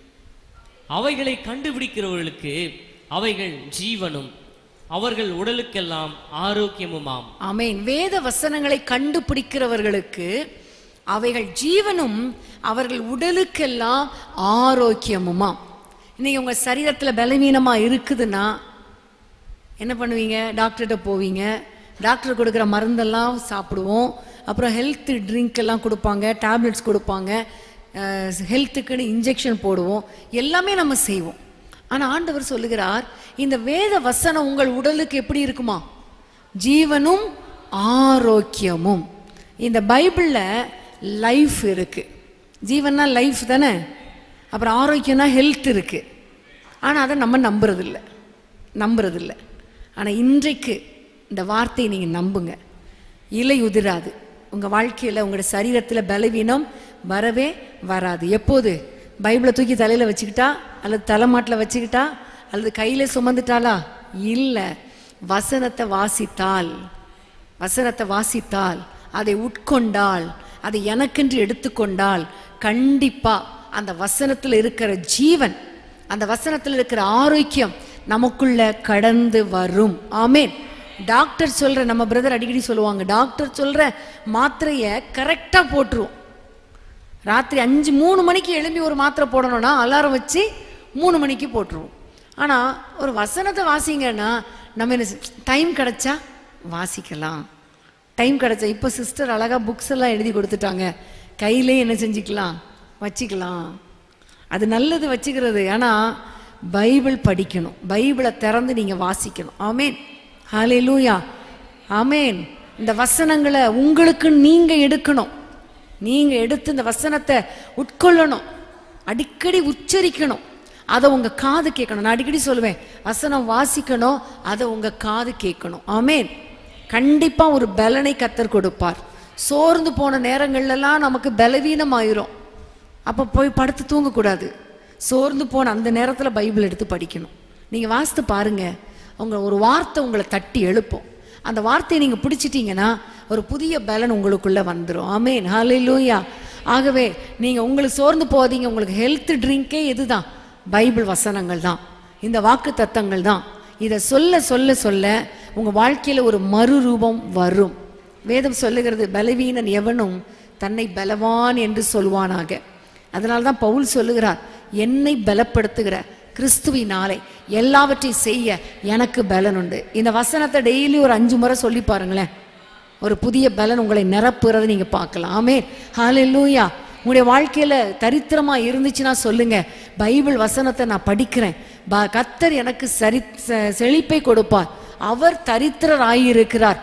அவைகளை கண்டுபிடிக்கிறவர்களுக்கு அவைகள் ஜீவனும் அவர்கள் உடலுக்கெல்லாம் ஆரோக்கியமுமாம். ஆமென். வேத வசனங்களை கண்டுபிடிக்கிறவர்களுக்கு அவைகள் ஜீவனும் அவர்கள் உடலுக்கெல்லாம் ஆரோக்கியமுமாம். இன்னைக்கு உங்க சரீரத்துல பலவீனமா இருக்குதுன்னா என்ன பண்ணுவீங்க? டாக்டர்கிட்ட போவீங்க, டாக்டர் கொடுக்குற மருந்தெல்லாம் சாப்பிடுவோம், அப்புறம் ஹெல்த் ட்ரிங்க் எல்லாம் கொடுப்பாங்க, டேப்லெட்ஸ் கொடுப்பாங்க, ஹெல்த்துக்குன்னு இன்ஜெக்ஷன் போடுவோம், எல்லாமே நம்ம செய்வோம். ஆனால் ஆண்டவர் சொல்லுகிறார், இந்த வேத வசனம் உங்கள் உடலுக்கு எப்படி இருக்குமா? ஜீவனும் ஆரோக்கியமும். இந்த பைபிளில் லைஃப் இருக்கு. ஜீவன்னா லைஃப் தானே, அப்புறம் ஆரோக்கியம்னா ஹெல்த் இருக்கு. ஆனால் அதை நம்ம நம்புறதில்லை. ஆனால் இன்றைக்கு இந்த வார்த்தையை நீங்கள் நம்புங்க. இலை உதிராது. உங்கள் வாழ்க்கையில் உங்களுடைய சரீரத்தில் பலவீனம் வரவே வராது. எப்போது? பைபிளை தூக்கி தலையில் வச்சுக்கிட்டா, அல்லது தலைமாட்டில் வச்சுக்கிட்டா, அல்லது கையில் சுமந்துட்டாளா? இல்லை. வசனத்தை வாசித்தால், அதை உட்கொண்டால், அதை எனக்கென்று எடுத்துக்கொண்டால், கண்டிப்பா அந்த வசனத்தில் இருக்கிற ஜீவன், அந்த வசனத்தில் இருக்கிற ஆரோக்கியம் நமக்குள்ள கடந்து வரும். ஆமென். டாக்டர் சொல்ற, நம்ம பிரதர் அடிக்கடி சொல்லுவாங்க, டாக்டர் சொல்ற மாத்திரையை கரெக்டா போட்டுருவோம். ராத்திரி 3 மணிக்கு எழும்பி ஒரு மாத்திரை போடணும்னா அலாரம் வச்சு 3 மணிக்கு போட்டுருவோம். ஆனா ஒரு வசனத்தை வாசிங்கன்னா நம்ம என்ன, டைம் கிடைச்சா வாசிக்கலாம், டைம் கிடைச்சா. இப்போ சிஸ்டர் அழகா புக்ஸ் எல்லாம் எழுதி கொடுத்துட்டாங்க, கையிலே என்ன செஞ்சுக்கலாம், வச்சுக்கலாம். அது நல்லது வச்சுக்கிறது. ஆனால் பைபிள் படிக்கணும், பைபிளை திறந்து நீங்கள் வாசிக்கணும். ஆமேன். ஹல்லேலூயா. ஆமேன். இந்த வசனங்களை உங்களுக்கு நீங்கள் எடுக்கணும். நீங்கள் எடுத்து இந்த வசனத்தை உட்கொள்ளணும், அடிக்கடி உச்சரிக்கணும், அதை உங்கள் காது கேட்கணும். நான் அடிக்கடி சொல்லுவேன், வசனம் வாசிக்கணும், அதை உங்கள் காது கேட்கணும். ஆமேன். கண்டிப்பாக ஒரு பலனை கர்த்தர் கொடுப்பார். சோர்ந்து போன நேரங்கள்லாம் நமக்கு பலவீனம் ஆயிரும். அப்போ போய் படுத்து தூங்கக்கூடாது. சோர்ந்து போன அந்த நேரத்தில் பைபிள் எடுத்து படிக்கணும். நீங்கள் வாசித்து பாருங்கள், ஒரு வார்த்தை உங்களை தட்டி எழுப்போம். அந்த வார்த்தையை நீங்கள் பிடிச்சிட்டிங்கன்னா ஒரு புதிய பலன் உங்களுக்குள்ளே வந்துடும். ஆமேன். ஹல்லேலூயா. ஆகவே நீங்கள் உங்களுக்கு சோர்ந்து போகாதீங்க. உங்களுக்கு ஹெல்த் ட்ரிங்கே எது தான்? பைபிள் வசனங்கள் தான், இந்த வாக்கு தத்தங்கள் தான். இதை சொல்ல சொல்ல சொல்ல உங்கள் வாழ்க்கையில் ஒரு மறுரூபம் வரும். வேதம் சொல்லுகிறது, பலவீனன் எவனும் தன்னை பலவான் என்று சொல்வானாக. அதனால தான் பவுல் சொல்லுகிறார், என்னை பலப்படுத்துகிற கிறிஸ்துவினாலே எல்லாவற்றையும் செய்ய எனக்கு பலன் உண்டு. இந்த வசனத்தை டெய்லி ஒரு 5 முறை சொல்லி பாருங்களேன், ஒரு புதிய பலன் உங்களை நிரப்புறதை நீங்கள் பார்க்கலாம். ஆமென். ஹல்லேலூயா. உங்களுடைய வாழ்க்கையில் தரித்திரமாக இருந்துச்சுன்னா சொல்லுங்க, பைபிள் வசனத்தை நான் படிக்கிறேன், கர்த்தர் எனக்கு செழிப்பை கொடுப்பார், அவர் தரித்திரர் ஆகியிருக்கிறார்,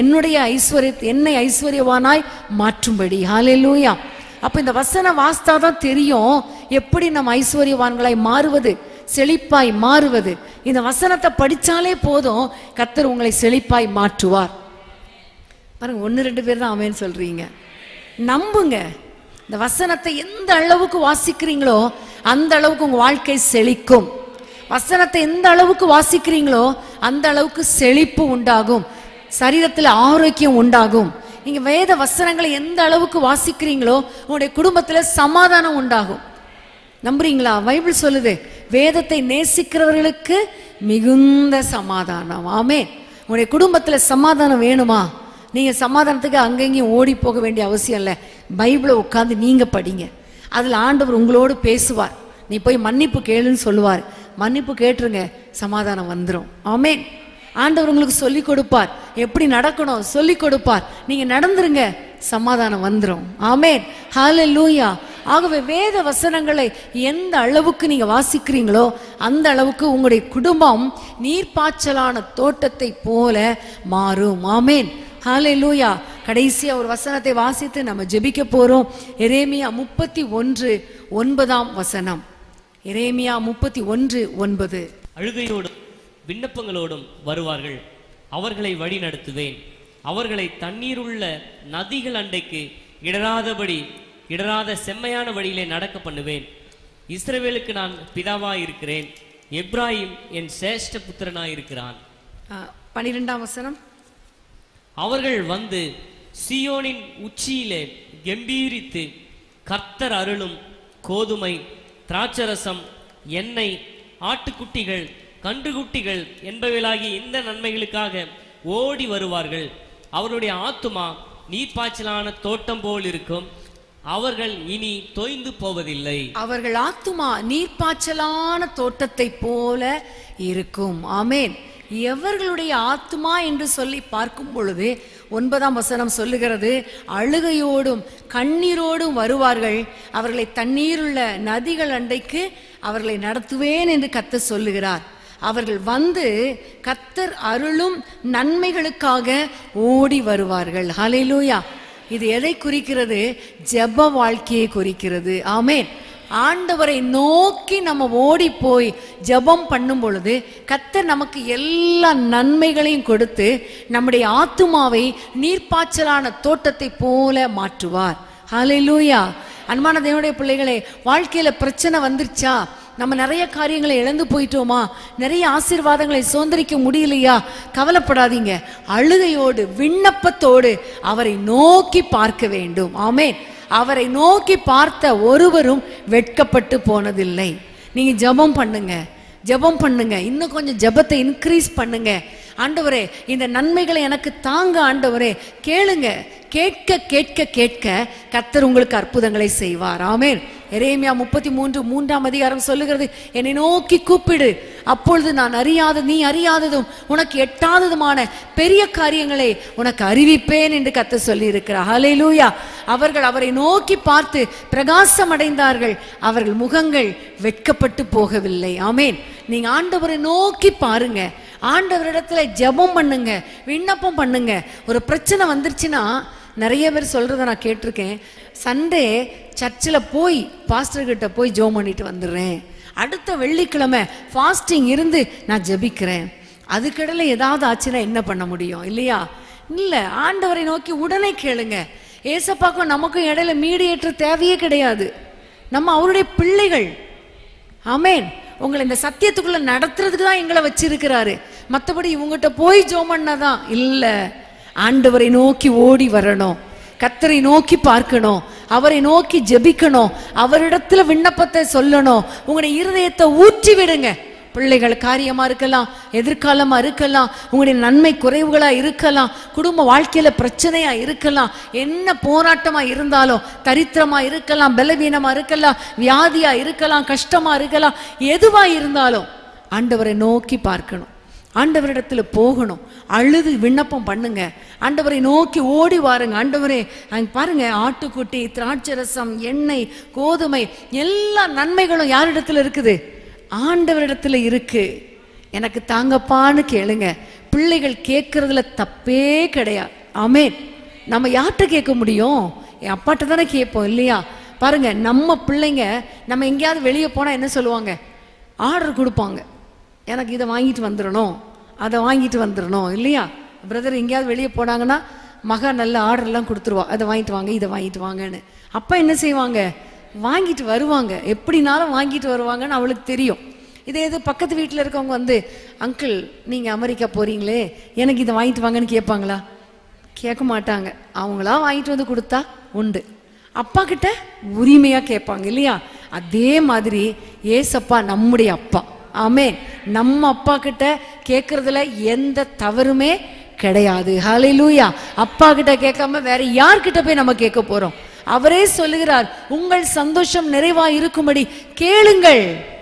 என்னை ஐஸ்வர்யவானாய் மாற்றும்படி. ஹல்லேலூயா. அப்போ இந்த வசனம் வாஸ்தாதான் தெரியும் எப்படி நம்ம ஐஸ்வர்யவான்களாய் மாறுவது, செழிப்பாய் மாறுவது, இந்த வசனத்தை படிச்சாலே போதும், கர்த்தர் உங்களை செழிப்பாய் மாற்றுவார். பாருங்க, 1-2 பேர் தான் ஆமென் சொல்றீங்க. நம்புங்க. இந்த வசனத்தை எந்த அளவுக்கு வாசிக்கிறீங்களோ அந்த அளவுக்கு உங்க வாழ்க்கை செழிக்கும். வசனத்தை எந்த அளவுக்கு வாசிக்கிறீங்களோ அந்த அளவுக்கு செழிப்பு உண்டாகும், சரீரத்தில் ஆரோக்கியம் உண்டாகும். நீங்க வேத வசனங்களை எந்த அளவுக்கு வாசிக்கிறீங்களோ உங்களுடைய குடும்பத்துல சமாதானம் உண்டாகும். நம்புறீங்களா? பைபிள் சொல்லுது, வேதத்தை நேசிக்கிறவர்களுக்கு மிகுந்த சமாதானம். ஆமென். உங்களுடைய குடும்பத்துல சமாதானம் வேணுமா? நீங்க சமாதானத்துக்கு அங்கங்கேயும் ஓடி போக வேண்டிய அவசியம் இல்லை. பைபிளை உட்காந்து நீங்க படிங்க. அதுல ஆண்டவர் உங்களோடு பேசுவார். நீ போய் மன்னிப்பு கேளுன்னு சொல்லுவார். மன்னிப்பு கேட்டுருங்க, சமாதானம் வந்துடும். ஆமென். ஆண்டவர் உங்களுக்கு சொல்லி கொடுப்பார், எப்படி நடக்கணும் சொல்லி கொடுப்பார். நீங்க நடந்துருங்க, சமாதானம் வந்துடும். ஆமென். ஹல்லேலூயா. ஆகவே வேத வசனங்களை எந்த அளவுக்கு நீங்க வாசிக்கிறீங்களோ அந்த அளவுக்கு உங்களுடைய குடும்பம் நீர்ப்பாய்ச்சலான தோட்டத்தை போல மாறும். ஆமென். ஹல்லேலூயா. கடைசியா ஒரு வசனத்தை வாசித்து நம்ம ஜெபிக்க போறோம். எரேமியா 31:9. எரேமியா 31:9. அழுகையோடும் விண்ணப்பங்களோடும் வருவார்கள், அவர்களை வழி நடத்துவேன். அவர்களை தண்ணீருள்ள நதிகள் அண்டைக்கு இடராத செம்மையான வழியிலே நடக்க பண்ணுவேன். இஸ்ரவேலுக்கு நான் பிதாவாய் இருக்கிறேன், எப்ராஹிம் என் சேஷ்ட புத்திரனாய் இருக்கிறான். 12ஆம் வசனம். அவர்கள் வந்து சீயோனின் உச்சியிலே கம்பீரித்து கர்த்தர் அருளும் கோதுமை, திராட்சரசம், எண்ணெய், ஆட்டுக்குட்டிகள், கன்றுக்குட்டிகள் என்பவைகளாகி இந்த நன்மைகளுக்காக ஓடி வருவார்கள். அவருடைய ஆத்துமா நீர்ப்பாய்ச்சலான தோட்டம் போல் இருக்கும், அவர்கள் இனி தோய்ந்து போவதில்லை. அவர்கள் ஆத்துமா நீர்ப்பாய்ச்சலான தோட்டத்தை போல இருக்கும். ஆமென். எவர்களுடைய ஆத்துமா என்று சொல்லி பார்க்கும் பொழுது 9ஆம் வசனம் சொல்லுகிறது, அழுகையோடும் கண்ணீரோடும் வருவார்கள், அவர்களை தண்ணீருள்ள நதிகள் அண்டைக்கு அவர்களை நடத்துவேன் என்று கர்த்தர் சொல்லுகிறார். அவர்கள் வந்து கர்த்தர் அருளும் நன்மைகளுக்காக ஓடி வருவார்கள். ஹல்லேலூயா. இது எதை குறிக்கிறது? ஜெப வாழ்க்கையை குறிக்கிறது. ஆமென். ஆண்டவரை நோக்கி நம்ம ஓடி போய் ஜெபம் பண்ணும் பொழுது கர்த்தர் நமக்கு எல்லா நன்மைகளையும் கொடுத்து நம்முடைய ஆத்துமாவை நீர்ப்பாய்ச்சலான தோட்டத்தை போல மாற்றுவார். ஹல்லேலூயா. அன்பான தேவனுடைய பிள்ளைகளே, வாழ்க்கையில பிரச்சனை வந்துருச்சா? நம்ம நிறைய காரியங்களை இழந்து போயிட்டோமா? நிறைய ஆசீர்வாதங்களை சுதந்திரிக்க முடியலையா? கவலைப்படாதீங்க. அழுகையோடு விண்ணப்பத்தோடு அவரை நோக்கி பார்க்க வேண்டும். ஆமென். அவரை நோக்கி பார்த்த ஒருவரும் வெட்கப்பட்டு போனதில்லை. நீங்க ஜெபம் பண்ணுங்க, ஜெபம் பண்ணுங்க. இன்னும் கொஞ்சம் ஜெபத்தை இன்க்ரீஸ் பண்ணுங்க. ஆண்டவரே, இந்த நன்மைகளை எனக்கு தாங்க ஆண்டவரே. கேளுங்க. கேட்க கேட்க கேட்க கர்த்தர் உங்களுக்கு அற்புதங்களை செய்வார். ஆமென். எரேமியா 33:3 சொல்லுகிறது, என்னை நோக்கி கூப்பிடு, அப்பொழுது நான் நீ அறியாததும் உனக்கு எட்டாததுமான பெரிய காரியங்களை உனக்கு அறிவிப்பேன் என்று கர்த்தர் சொல்லி இருக்கிறார். ஹல்லேலூயா. அவர்கள் அவரை நோக்கி பார்த்து பிரகாசம் அடைந்தார்கள், அவர்கள் முகங்கள் வெட்கப்பட்டு போகவில்லை. ஆமென். நீங்க ஆண்டவரை நோக்கி பாருங்க, ஆண்டவரிடத்துல ஜெபம் பண்ணுங்க, விண்ணப்பம் பண்ணுங்க. ஒரு பிரச்சனை வந்துருச்சுன்னா நிறைய பேர் சொல்றத நான் கேட்டிருக்கேன், சண்டே சர்ச்சில் போய் பாஸ்டர்கிட்ட போய் ஜெபம் பண்ணிட்டு வந்துடுறேன், அடுத்த வெள்ளிக்கிழமை ஃபாஸ்டிங் இருந்து நான் ஜெபிக்கிறேன். அதுக்கிடையில ஏதாவது ஆச்சுன்னா என்ன பண்ண முடியும்? இல்லையா? இல்லை, ஆண்டவரை நோக்கி உடனே கேளுங்க. ஏசப்பாக்கும் நமக்கும் இடையில மீடியேட்டர் தேவையே கிடையாது. நம்ம அவருடைய பிள்ளைகள். ஆமென். உங்களை இந்த சத்தியத்துக்குள்ள நடத்துறதுக்கு தான் எங்களை வச்சிருக்கிறாரு. மற்றபடி இவங்ககிட்ட போய் ஜெபம் பண்ணாதான் இல்லை. ஆண்டவரை நோக்கி ஓடி வரணும், கர்த்தரை நோக்கி பார்க்கணும், அவரை நோக்கி ஜெபிக்கணும், அவரிடத்துல விண்ணப்பத்தை சொல்லணும். உங்களுடைய இருதயத்தை ஊற்றி விடுங்க. பிள்ளைகள் காரியமா இருக்கலாம், எதிர்காலமா இருக்கலாம், உங்களுடைய நன்மை குறைவுகளா இருக்கலாம், குடும்ப வாழ்க்கையில பிரச்சனையா இருக்கலாம், என்ன போராட்டமா இருந்தாலும், தரித்திரமா இருக்கலாம், பலவீனமா இருக்கலாம், வியாதியா இருக்கலாம், கஷ்டமா இருக்கலாம், எதுவா இருந்தாலும் ஆண்டவரை நோக்கி பார்க்கணும், ஆண்டவரிடத்துல போகணும், அழுது விண்ணப்பம் பண்ணுங்க, ஆண்டவரை நோக்கி ஓடி வாருங்க. ஆண்டவரே பாருங்க, ஆட்டுக்குட்டி, திராட்சரசம், எண்ணெய், கோதுமை, எல்லா நன்மைகளும் யாரிடத்துல இருக்குது? ஆண்டவரிடத்துல இருக்கு. எனக்கு தாங்கப்பான்னு கேளுங்க. பிள்ளைகள் கேட்கறதுல தப்பே கிடையாது. ஆமென். நம்ம யார்கிட்ட கேட்க முடியும்? என் அப்பாட்ட தானே கேட்போம், இல்லையா? பாருங்க, நம்ம பிள்ளைங்க நம்ம எங்கேயாவது வெளியே போனா என்ன சொல்லுவாங்க? ஆர்டர் கொடுப்பாங்க. எனக்கு இதை வாங்கிட்டு வந்துடணும், அதை வாங்கிட்டு வந்துடணும் இல்லையா? பிரதர் எங்கேயாவது வெளியே போனாங்கன்னா மகா நல்ல ஆர்டர்லாம் கொடுத்துருவா, அதை வாங்கிட்டு வாங்க, இதை வாங்கிட்டு வாங்கன்னு. அப்பா என்ன செய்வாங்க? வாங்கிட்டு வருவாங்க, எப்படினாலும் வாங்கிட்டு வருவாங்கன்னு அவளுக்கு தெரியும். இதே இது பக்கத்து வீட்டில் இருக்கவங்க வந்து, அங்கிள் நீங்கள் அமெரிக்கா போகிறீங்களே, எனக்கு இதை வாங்கிட்டு வாங்கன்னு கேட்பாங்களா? கேட்க மாட்டாங்க. அவங்களா வாங்கிட்டு வந்து கொடுத்தா உண்டு. அப்பா கிட்ட உரிமையாக கேட்பாங்க இல்லையா? அதே மாதிரி ஏசப்பா நம்முடைய அப்பா. ஆமென். நம்ம அப்பா கிட்ட கேட்கறதுல எந்த தவறுமே கிடையாது. ஹல்லேலூயா. அப்பா கிட்ட கேட்காம வேற யார்கிட்ட போய் நம்ம கேட்க போறோம்? அவரே சொல்லுகிறார், உங்கள் சந்தோஷம் நிறைவா இருக்கும்படி கேளுங்கள்.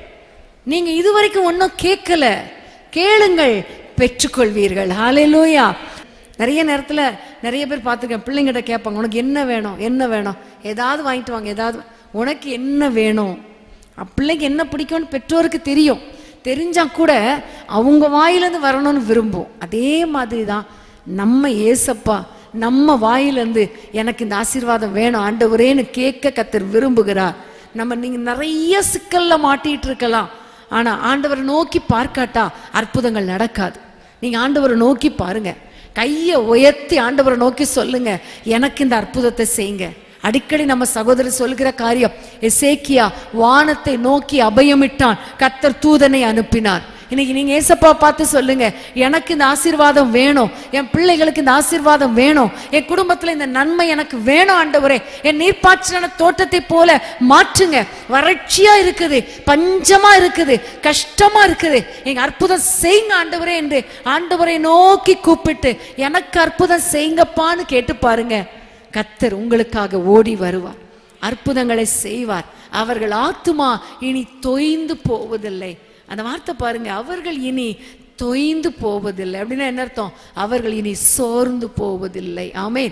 நீங்க இதுவரைக்கும் ஒன்றும் கேட்கல, கேளுங்கள் பெற்றுக்கொள்வீர்கள். ஹல்லேலூயா. நிறைய நேரத்தில் நிறைய பேர் பார்த்துருக்கேன், பிள்ளைங்கிட்ட கேட்பாங்க, உனக்கு என்ன வேணும், என்ன வேணும், ஏதாவது வாங்கிட்டு வாங்க, ஏதாவது, உனக்கு என்ன வேணும். பிள்ளைக்கு என்ன பிடிக்கும்னு பெற்றோருக்கு தெரியும். தெரிஞ்சா கூட அவங்க வாயிலேருந்து வரணும்னு விரும்பும். அதே மாதிரி தான் நம்ம ஏசப்பா நம்ம வாயிலேருந்து எனக்கு இந்த ஆசீர்வாதம் வேணும் ஆண்டவரேன்னு கேட்க கர்த்தர் விரும்புகிறார். நீங்க நிறைய சிக்கல்ல மாட்டிட்டு இருக்கலாம், ஆனா ஆண்டவரை நோக்கி பார்க்காட்டா அற்புதங்கள் நடக்காது. நீங்க ஆண்டவரை நோக்கி பாருங்க, கையை உயர்த்தி ஆண்டவரை நோக்கி சொல்லுங்க, எனக்கு இந்த அற்புதத்தை செய்யுங்க. அடிக்கடி நம்ம சகோதரர் சொல்கிற காரியம், எசேக்கியா வானத்தை நோக்கி அபயமிட்டான், கர்த்தர் தூதனை அனுப்பினார். இன்னைக்கு நீங்க ஏசப்பா பார்த்து சொல்லுங்க, எனக்கு இந்த ஆசீர்வாதம் வேணும், என் பிள்ளைகளுக்கு இந்த ஆசீர்வாதம் வேணும், என் குடும்பத்துல இந்த நன்மை எனக்கு வேணும் ஆண்டவரே, என் நீர்ப்பாய்ச்சலான தோட்டத்தை போல மாற்றுங்க. வறட்சியா இருக்குது, பஞ்சமா இருக்குது, கஷ்டமா இருக்குது, எங்க அற்புதம் செய்யுங்க ஆண்டவரே என்று ஆண்டவரை நோக்கி கூப்பிட்டு எனக்கு அற்புதம் செய்யுங்கப்பான்னு கேட்டு பாருங்க. கர்த்தர் உங்களுக்காக ஓடி வருவார், அற்புதங்களை செய்வார். அவர்கள் ஆத்துமா இனி தொய்ந்து போவதில்லை. அந்த வார்த்தை பாருங்க, அவர்கள் இனி தொய்ந்து போவதில்லை அப்படின்னா என்ன அர்த்தம்? அவர்கள் இனி சோர்ந்து போவதில்லை. ஆமென்.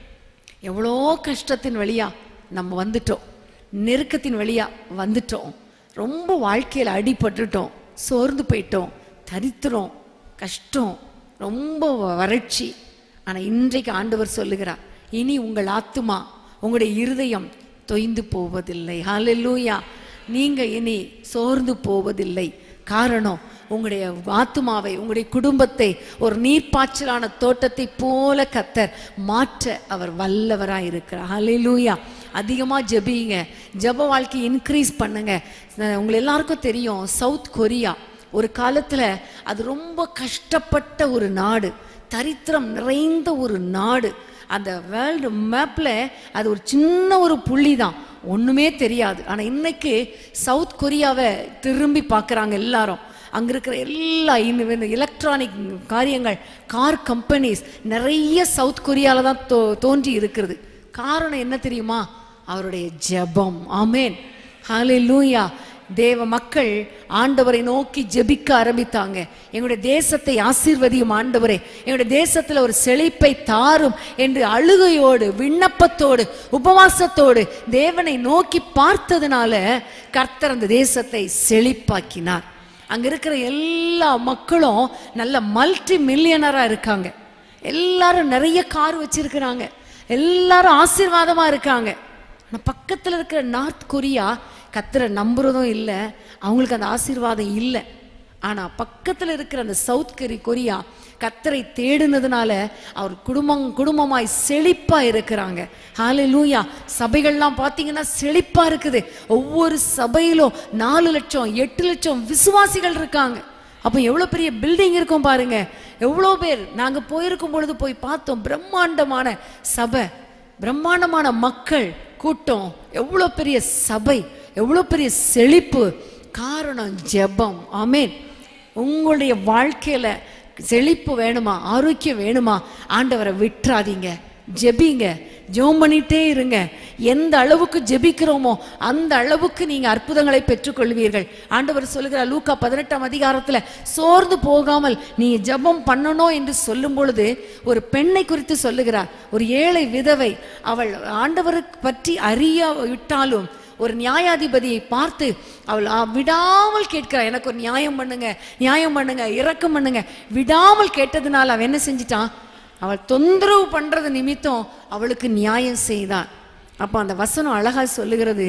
எவ்வளோ கஷ்டத்தின் வழியா நம்ம வந்துட்டோம், நெருக்கத்தின் வழியா வந்துட்டோம், ரொம்ப வாழ்க்கையில் அடிபட்டுட்டோம், சோர்ந்து போயிட்டோம், தரித்திரம், கஷ்டம், ரொம்ப வறட்சி. ஆனா இன்றைக்கு ஆண்டவர் சொல்லுகிறார், இனி உங்கள் ஆத்துமா, உங்களுடைய இருதயம் தொய்ந்து போவதில்லை. ஹல்லேலூயா. நீங்க இனி சோர்ந்து போவதில்லை. காரணம், உங்களுடைய ஆத்துமாவை, உங்களுடைய குடும்பத்தை ஒரு நீர்ப்பாய்ச்சலான தோட்டத்தை போல கர்த்தர் மாற்ற அவர் வல்லவராய் இருக்கிறார். ஹல்லேலூயா. அதிகமா ஜெபிங்க, ஜெப வாழ்க்கை இன்க்ரீஸ் பண்ணுங்க. உங்களுக்கு எல்லாருக்கும் தெரியும், சவுத் கொரியா ஒரு காலத்துல அது ரொம்ப கஷ்டப்பட்ட ஒரு நாடு, தரித்திரம் நிறைந்த ஒரு நாடு. அந்த வேர்ல்டு மேப்ல அது ஒரு சின்ன ஒரு புள்ளி தான், ஒண்ணுமே தெரியாது. ஆனா இன்னைக்கு சவுத் கொரியாவை திரும்பி பார்க்குறாங்க எல்லாரும். அங்க இருக்கிற எல்லா எலக்ட்ரானிக் காரியங்கள், கார் கம்பெனிஸ் நிறைய சவுத் கொரியால தான் தோன்றி இருக்கிறது. காரணம் என்ன தெரியுமா? அவருடைய ஜெபம். ஆமென். ஹல்லேலூயா. தேவ மக்கள் ஆண்டவரை நோக்கி ஜெபிக்க ஆரம்பித்தாங்க. எங்களுடைய தேசத்தை ஆசீர்வதியும் ஆண்டவரே, எங்களுடைய தேசத்துல ஒரு செழிப்பை தாரும் என்று அழுகையோடு, விண்ணப்பத்தோடு, உபவாசத்தோடு தேவனை நோக்கி பார்த்ததுனால கர்த்தர் அந்த தேசத்தை செழிப்பாக்கினார். அங்க இருக்கிற எல்லா மக்களும் நல்ல மல்டி மில்லியனரா இருக்காங்க. எல்லாரும் நிறைய கார் வச்சிருக்கிறாங்க, எல்லாரும் ஆசீர்வாதமா இருக்காங்க. ஆனா பக்கத்துல இருக்கிற நார்த் கொரியா கர்த்தரை நம்புறதும் இல்லை, அவங்களுக்கு அந்த ஆசீர்வாதம் இல்லை. ஆனா பக்கத்துல இருக்கிற அந்த சவுத் கொரியா கர்த்தரை தேடுனதுனால அவர் குடும்பமாய் செழிப்பா இருக்கிறாங்க. ஹல்லேலூயா. சபைகள்லாம் பார்த்தீங்கன்னா செழிப்பா இருக்குது. ஒவ்வொரு சபையிலும் 4 லட்சம் 8 லட்சம் விசுவாசிகள் இருக்காங்க. அப்ப எவ்வளவு பெரிய பில்டிங் இருக்கும் பாருங்க. எவ்வளோ பேர் நாங்க போயிருக்கும் பொழுது போய் பார்த்தோம். பிரம்மாண்டமான சபை, பிரம்மாண்டமான மக்கள் கூட்டம், எவ்வளோ பெரிய சபை, எவ்வளோ பெரிய செழிப்பு. காரணம் ஜெபம். ஆமென். உங்களுடைய வாழ்க்கையில செழிப்பு வேணுமா, ஆரோக்கியம் வேணுமா, ஆண்டவரை விட்டுறாதீங்க, ஜெபிங்க, ஜெபம் பண்ணிட்டே இருங்க. எந்த அளவுக்கு ஜெபிக்கிறோமோ அந்த அளவுக்கு நீங்க அற்புதங்களை பெற்றுக்கொள்வீர்கள். ஆண்டவர் சொல்லுகிறார் லூக்கா 18ஆம் அதிகாரத்துல, சோர்ந்து போகாமல் நீ ஜெபம் பண்ணணும் என்று சொல்லும் பொழுது ஒரு பெண்ணை குறித்து சொல்லுகிறார். ஒரு ஏழை விதவை, அவள் ஆண்டவரை பற்றி அறிய விட்டாலும் ஒரு நியாயாதிபதியை பார்த்து அவள் விடாமல் கேட்கிறாள், எனக்கு ஒரு நியாயம் பண்ணுங்க, நியாயம் பண்ணுங்க, இரக்கம் பண்ணுங்க. விடாமல் கேட்டதுனால அவன் என்ன செஞ்சிட்டான்? அவள் தொந்தரவு பண்றது நிமித்தம் அவளுக்கு நியாயம் செய்தான். அப்ப அந்த வசனம் அழகா சொல்லுகிறது,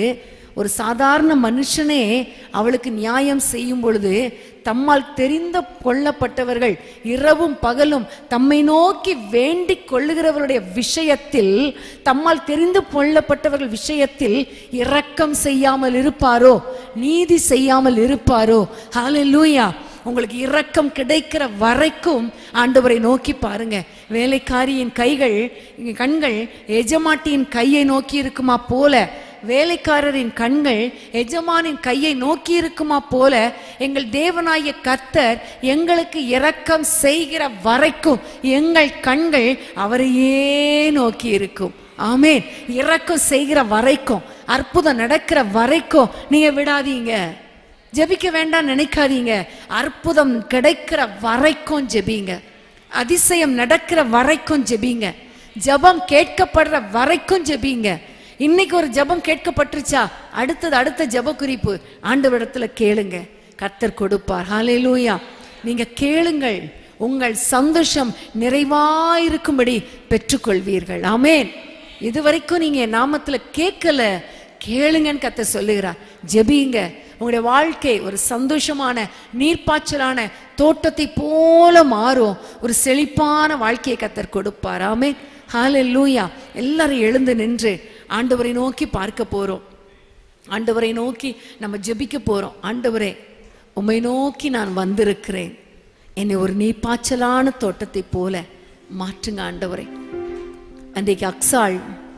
ஒரு சாதாரண மனுஷனே அவளுக்கு நியாயம் செய்யும் பொழுது, தம்மால் தெரிந்து கொள்ளப்பட்டவர்கள் இரவும் பகலும் தம்மை நோக்கி வேண்டிக் கொள்ளுகிறவருடைய விஷயத்தில், தம்மால் தெரிந்து கொள்ளப்பட்டவர்கள் விஷயத்தில் இரக்கம் செய்யாமல் இருப்பாரோ, நீதி செய்யாமல் இருப்பாரோ? ஹல்லேலூயா. உங்களுக்கு இரக்கம் கிடைக்கிற வரைக்கும் ஆண்டவரை நோக்கி பாருங்க. வேலைக்காரியின் கண்கள் எஜமாட்டியின் கையை நோக்கி இருக்குமா போல, வேலைக்காரரின் கண்கள் எஜமானின் கையை நோக்கி இருக்குமா போல, எங்கள் தேவனாகிய கர்த்தர் எங்களுக்கு இரக்கம் செய்கிற வரைக்கும் எங்கள் கண்கள் அவரையே நோக்கி இருக்கும். ஆமென். இரக்கம் செய்கிற வரைக்கும், அற்புதம் நடக்கிற வரைக்கும் நீங்க விடாதீங்க. ஜெபிக்க வேண்டாம் நினைக்காதீங்க. அற்புதம் கிடைக்கிற வரைக்கும் ஜெபிங்க. அதிசயம் நடக்கிற வரைக்கும் ஜெபிங்க. ஜெபம் கேட்கப்படுற வரைக்கும் ஜெபிங்க. இன்னைக்கு ஒரு ஜெபம் கேட்கப்பட்டுருச்சா, அடுத்த ஜெப குறிப்பு ஆண்டவரிடத்துல கேளுங்க, கர்த்தர் கொடுப்பார். ஹல்லேலூயா. நீங்க கேளுங்கள், உங்கள் சந்தோஷம் நிறைவாயிருக்கும்படி பெற்றுக்கொள்வீர்கள். ஆமென். இதுவரைக்கும் நீங்க என் நாமத்துல கேட்கல, கேளுங்கன்னு கர்த்தர் சொல்லுகிறார். ஜெபிங்க. உங்களுடைய வாழ்க்கை ஒரு சந்தோஷமான நீர்ப்பாய்ச்சலான தோட்டத்தை போல மாறும். ஒரு செழிப்பான வாழ்க்கையை கர்த்தர் கொடுப்பார். ஆமென். ஹல்லேலூயா. எல்லாரும் எழுந்து நின்று ஆண்டவரை நோக்கி பார்க்க போறோம். ஆண்டவரை நோக்கி நம்ம ஜெபிக்க போறோம். ஆண்டவரே, உம்மை நோக்கி நான் வந்திருக்கிறேன், என்னை ஒரு நீர்ப்பாய்ச்சலான தோட்டத்தை போல மாற்றுங்க ஆண்டவரே. அன்றைக்கு அக்சாள்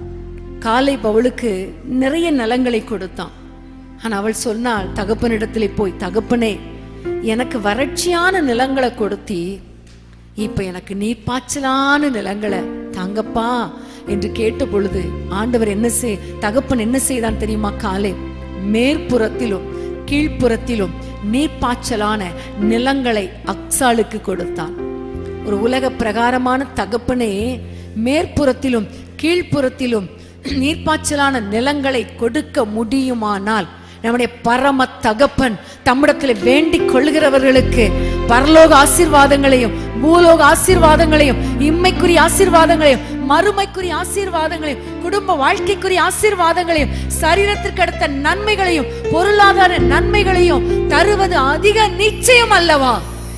காலை பவுலுக்கு நிறைய நலங்களை கொடுத்தான். ஆனா அவள் சொன்னாள் தகப்பனிடத்திலே போய், தகப்பனே, எனக்கு வறட்சியான நிலங்களை கொடுத்தி, இப்ப எனக்கு நீர்ப்பாய்ச்சலான நிலங்களை தாங்கப்பா என்று கேட்ட பொழுது ஆண்டவர் தகப்பன் என்ன செய்தான் தெரியுமா? காலை மேற்புறத்திலும் கீழ்ப்புறத்திலும் நீர்ப்பாய்ச்சலான நிலங்களை அக்சாளுக்கு கொடுத்தான். ஒரு உலக பிரகாரமான தகப்பனே மேற்புறத்திலும் கீழ்ப்புறத்திலும் நீர்ப்பாய்ச்சலான நிலங்களை கொடுக்க முடியுமானால், நம்முடைய பரம தகப்பன் தம்மிடத்தில் வேண்டிக் கொள்கிறவர்களுக்கு பரலோக ஆசீர்வாதங்களையும் பூலோக ஆசீர்வாதங்களையும் இம்மைக்குரிய ஆசீர்வாதங்களையும் மறுமைக்குரிய ஆசீர்வாதங்களையும் குடும்ப வாழ்க்கைக்குரிய ஆசீர்வாதங்களையும் சரீரத்திற்கு அடுத்த நன்மைகளையும் பொருளாதார நன்மைகளையும் தருவது அதிக நிச்சயம் அல்லவா?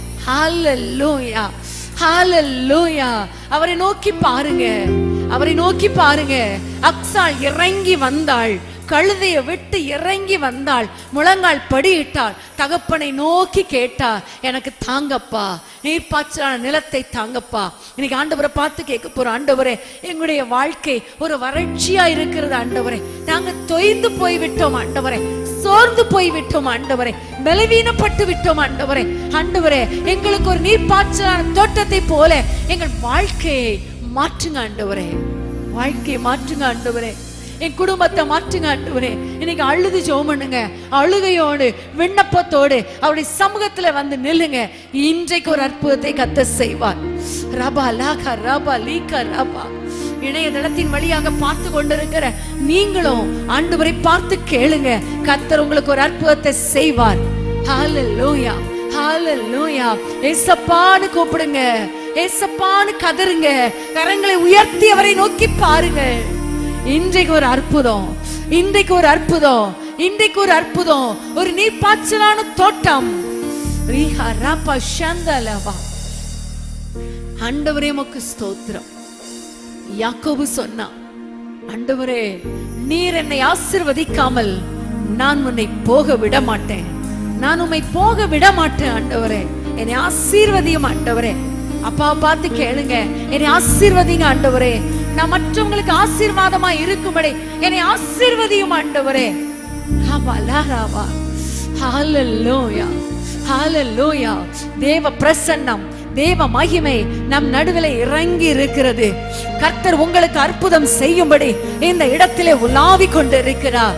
ஹல்லேலூயா, ஹல்லேலூயா. அவரை நோக்கி பாருங்க, அவரை நோக்கி பாருங்க. அக்சாள் இறங்கி வந்தாள், கழுதையை விட்டு இறங்கி வந்தாள், முழங்கால் படியிட்டாள், தகப்பனை நோக்கி கேட்டாள், எனக்கு தாங்கப்பா, நீர்ப்பாய்ச்சலான நிலத்தை தாங்கப்பா. இன்னைக்கு ஆண்டவரை பார்த்து கேட்க போறோம், ஆண்டவரே, எங்களுடைய வாழ்க்கை ஒரு வறட்சியா இருக்கிறது ஆண்டவரே, நாங்க தொய்ந்து போய் விட்டோம் ஆண்டவரே, சோர்ந்து போய் விட்டோம் ஆண்டவரே, பலவீனப்பட்டு விட்டோம் ஆண்டவரே. ஆண்டவரே, எங்களுக்கு ஒரு நீர்ப்பாய்ச்சலான தோட்டத்தை போல எங்கள் வாழ்க்கையை மாற்றுங்க ஆண்டவரே, வாழ்க்கையை மாற்றுங்க ஆண்டவரே, என் குடும்பத்தை மாற்றுங்க ஆண்டவரே. இன்னைக்கு அழுது ஜெபம் பண்ணுங்க, அழுகையோடு விண்ணப்பத்தோடு அவருடைய சமூகத்துல வந்து நில்லுங்க. இன்றைக்கு ஒரு அற்புதத்தை கர்த்தர் செய்வார். ரபா லாகா ரபா லீகா ரபா. இணையதளத்தின் வழியாக பார்த்து கொண்டிருக்கிற நீங்களும் ஆண்டவரை பார்த்து கேளுங்க, கர்த்தர் உங்களுக்கு ஒரு அற்புதத்தை செய்வார். ஹல்லேலூயா, ஹல்லேலூயா. ஏசப்பான்னு கூப்பிடுங்க, ஏசப்பான்னு கதறுங்க, கரங்களை உயர்த்தி அவரை நோக்கி பாருங்க. இன்றைக்கு ஒரு அற்புதம், இன்றைக்கு ஒரு அற்புதம், இன்றைக்கு ஒரு அற்புதம், ஒரு நீர்ப்பாய்ச்சலான தோட்டம். ஆண்டவரே உமக்கு ஸ்தோத்திரம். யாக்கோபு சொன்னான், ஆண்டவரே, நீர் என்னை ஆசீர்வதிக்காமல் நான் உன்னை போக விட மாட்டேன், நான் உம்மை போக விட மாட்டேன் ஆண்டவரே, என்னை ஆசீர்வதியும் ஆண்டவரே. அப்பா பார்த்து கேளுங்க, என்னை ஆசீர்வதிங்க ஆண்டவரே, நான் மற்றவங்களுக்கு ஆசீர்வாதமா இருக்கும்படி என்னை ஆசீர்வதியும் ஆண்டவரே. ஹல்லேலூயா, ஹல்லேலூயா. தேவ பிரசன்னம், தேவ மகிமை நம் நடுவில் இறங்கி இருக்கிறது. கர்த்தர் உங்களுக்கு அற்புதம் செய்யும்படி இந்த இடத்திலே உலாவி கொண்டு இருக்கிறார்.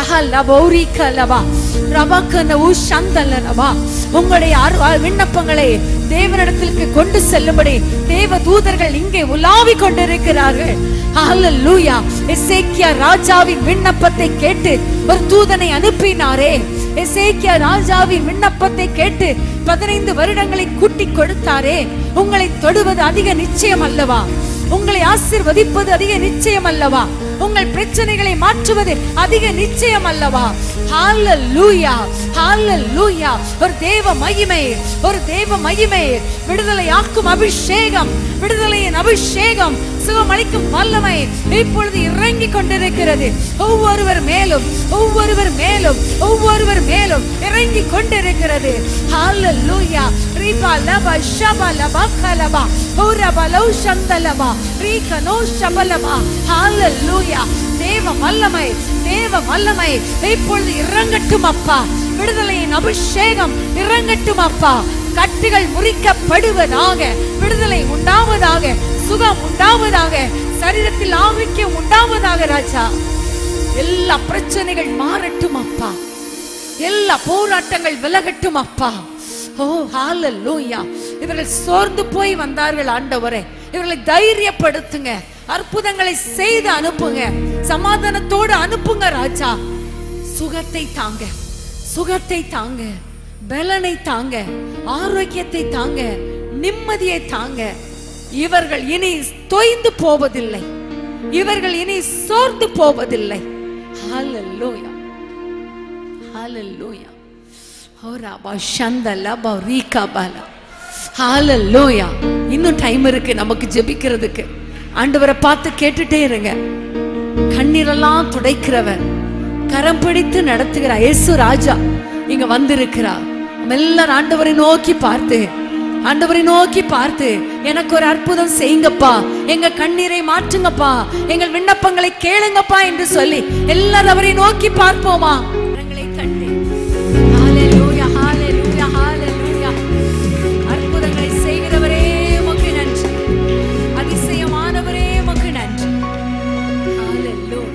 உங்களுடைய விண்ணப்பங்களை தேவனிடத்திற்கு கொண்டு செல்லும்படி தேவ தூதர்கள் இங்கே உலாவி கொண்டிருக்கிறார்கள். ஹல்லேலூயா. எசேக்கியா ராஜாவின் விண்ணப்பத்தை கேட்டு ஒரு தூதனை அனுப்பினாரே, எசேக்கியா ராஜாவின் விண்ணப்பத்தை கேட்டு 15 வருடங்களை கூட்டி கொடுத்தாரே. உங்களை தொடுவது அதிக நிச்சயம் அல்லவா? உங்களை ஆசீர்வதிப்பது அதிக நிச்சயம் அல்லவா? உங்கள் பிரச்சனைகளை மாற்றுவது அதிக நிச்சயம் அல்லவா? ஹalleluya, ஹalleluya. ஒரு தேவ மகிமை, ஒரு தேவ மகிமை, விடுதலையாக்கும் அபிஷேகம், விடுதலையின் அபிஷேகம், சுகமளிக்கும் வல்லமை இப்பொழுது இறங்கி கொண்டிருக்கிறது. ஒவ்வொருவர் மேலும், ஒவ்வொருவர் மேலும், ஒவ்வொருவர் மேலும் இறங்கி கொண்டிருக்கிறது. ஹalleluya. ரிபா லபா ஷபா லபா கலபா ஓரபா லௌ சந்தலபா ரீகனோ ஷபலபா. ஹalleluya. தேவ வல்லமை, தேவ வல்லமை இப்பொழுது இறங்கட்டும் அப்பா. விடுதலையின் அபிஷேகம் இறங்கட்டும் அப்பா. கட்டுகள் முறிக்கப்படுவதாக, விடுதலை உண்டாவதாக, சுகம் உண்டாவதாக, சரீரத்தில் ஆரோக்கியம் உண்டாவதாக ராஜா. எல்லா பிரச்சனைகள் மாறட்டும் அப்பா. எல்லா போராட்டங்கள் விலகட்டும் அப்பா. ஓ ஹalleluya. இவர்கள் சோர்ந்து போய் வந்தார்கள் ஆண்டவரே, இவர்களை தைரியப்படுத்துங்க, அற்புதங்களை செய்து அனுப்புங்க, சமாதானத்தோடு அனுப்புங்க ராஜா. சுகத்தை தாங்க, சுகத்தை தாங்க, பலனை தாங்க, ஆரோக்கியத்தை தாங்க, நிம்மதியை தாங்க. இவர்கள் இனி தொய்ந்து போவதில்லை, இவர்கள் இனி சோர்ந்து போவதில்லை. ஹalleluya, ஹalleluya. ஓராபா ஷந்தலபா ரீகாபாலா. ஹalleluya. இன்னும் டைம் இருக்கு நமக்கு ஜெபிக்கிறதுக்கு. ஆண்டவரை பார்த்து கேட்டுட்டே இருங்க. கண்ணீரெல்லாம் துடைக்கிறவர், கரம் பிடித்து நடத்துகிறார் இயேசு ராஜா இங்க வந்திருக்கிறார். நம்ம எல்லாரும் ஆண்டவரை நோக்கி பார்த்து, ஆண்டவரை நோக்கி பார்த்து, எனக்கு ஒரு அற்புதம் செய்யுங்கப்பா, எங்க கண்ணீரை மாற்றுங்கப்பா, எங்கள் விண்ணப்பங்களை கேளுங்கப்பா என்று சொல்லி எல்லாரும் அவரை நோக்கி பார்ப்போமா? கண்டு ஹalleluya, ஹalleluya, ஹalleluya. அற்புதங்களை செய்கிறவரே உமக்கு நன்றி, அதிசயமானவரே உமக்கு நன்றி. ஹalleluya,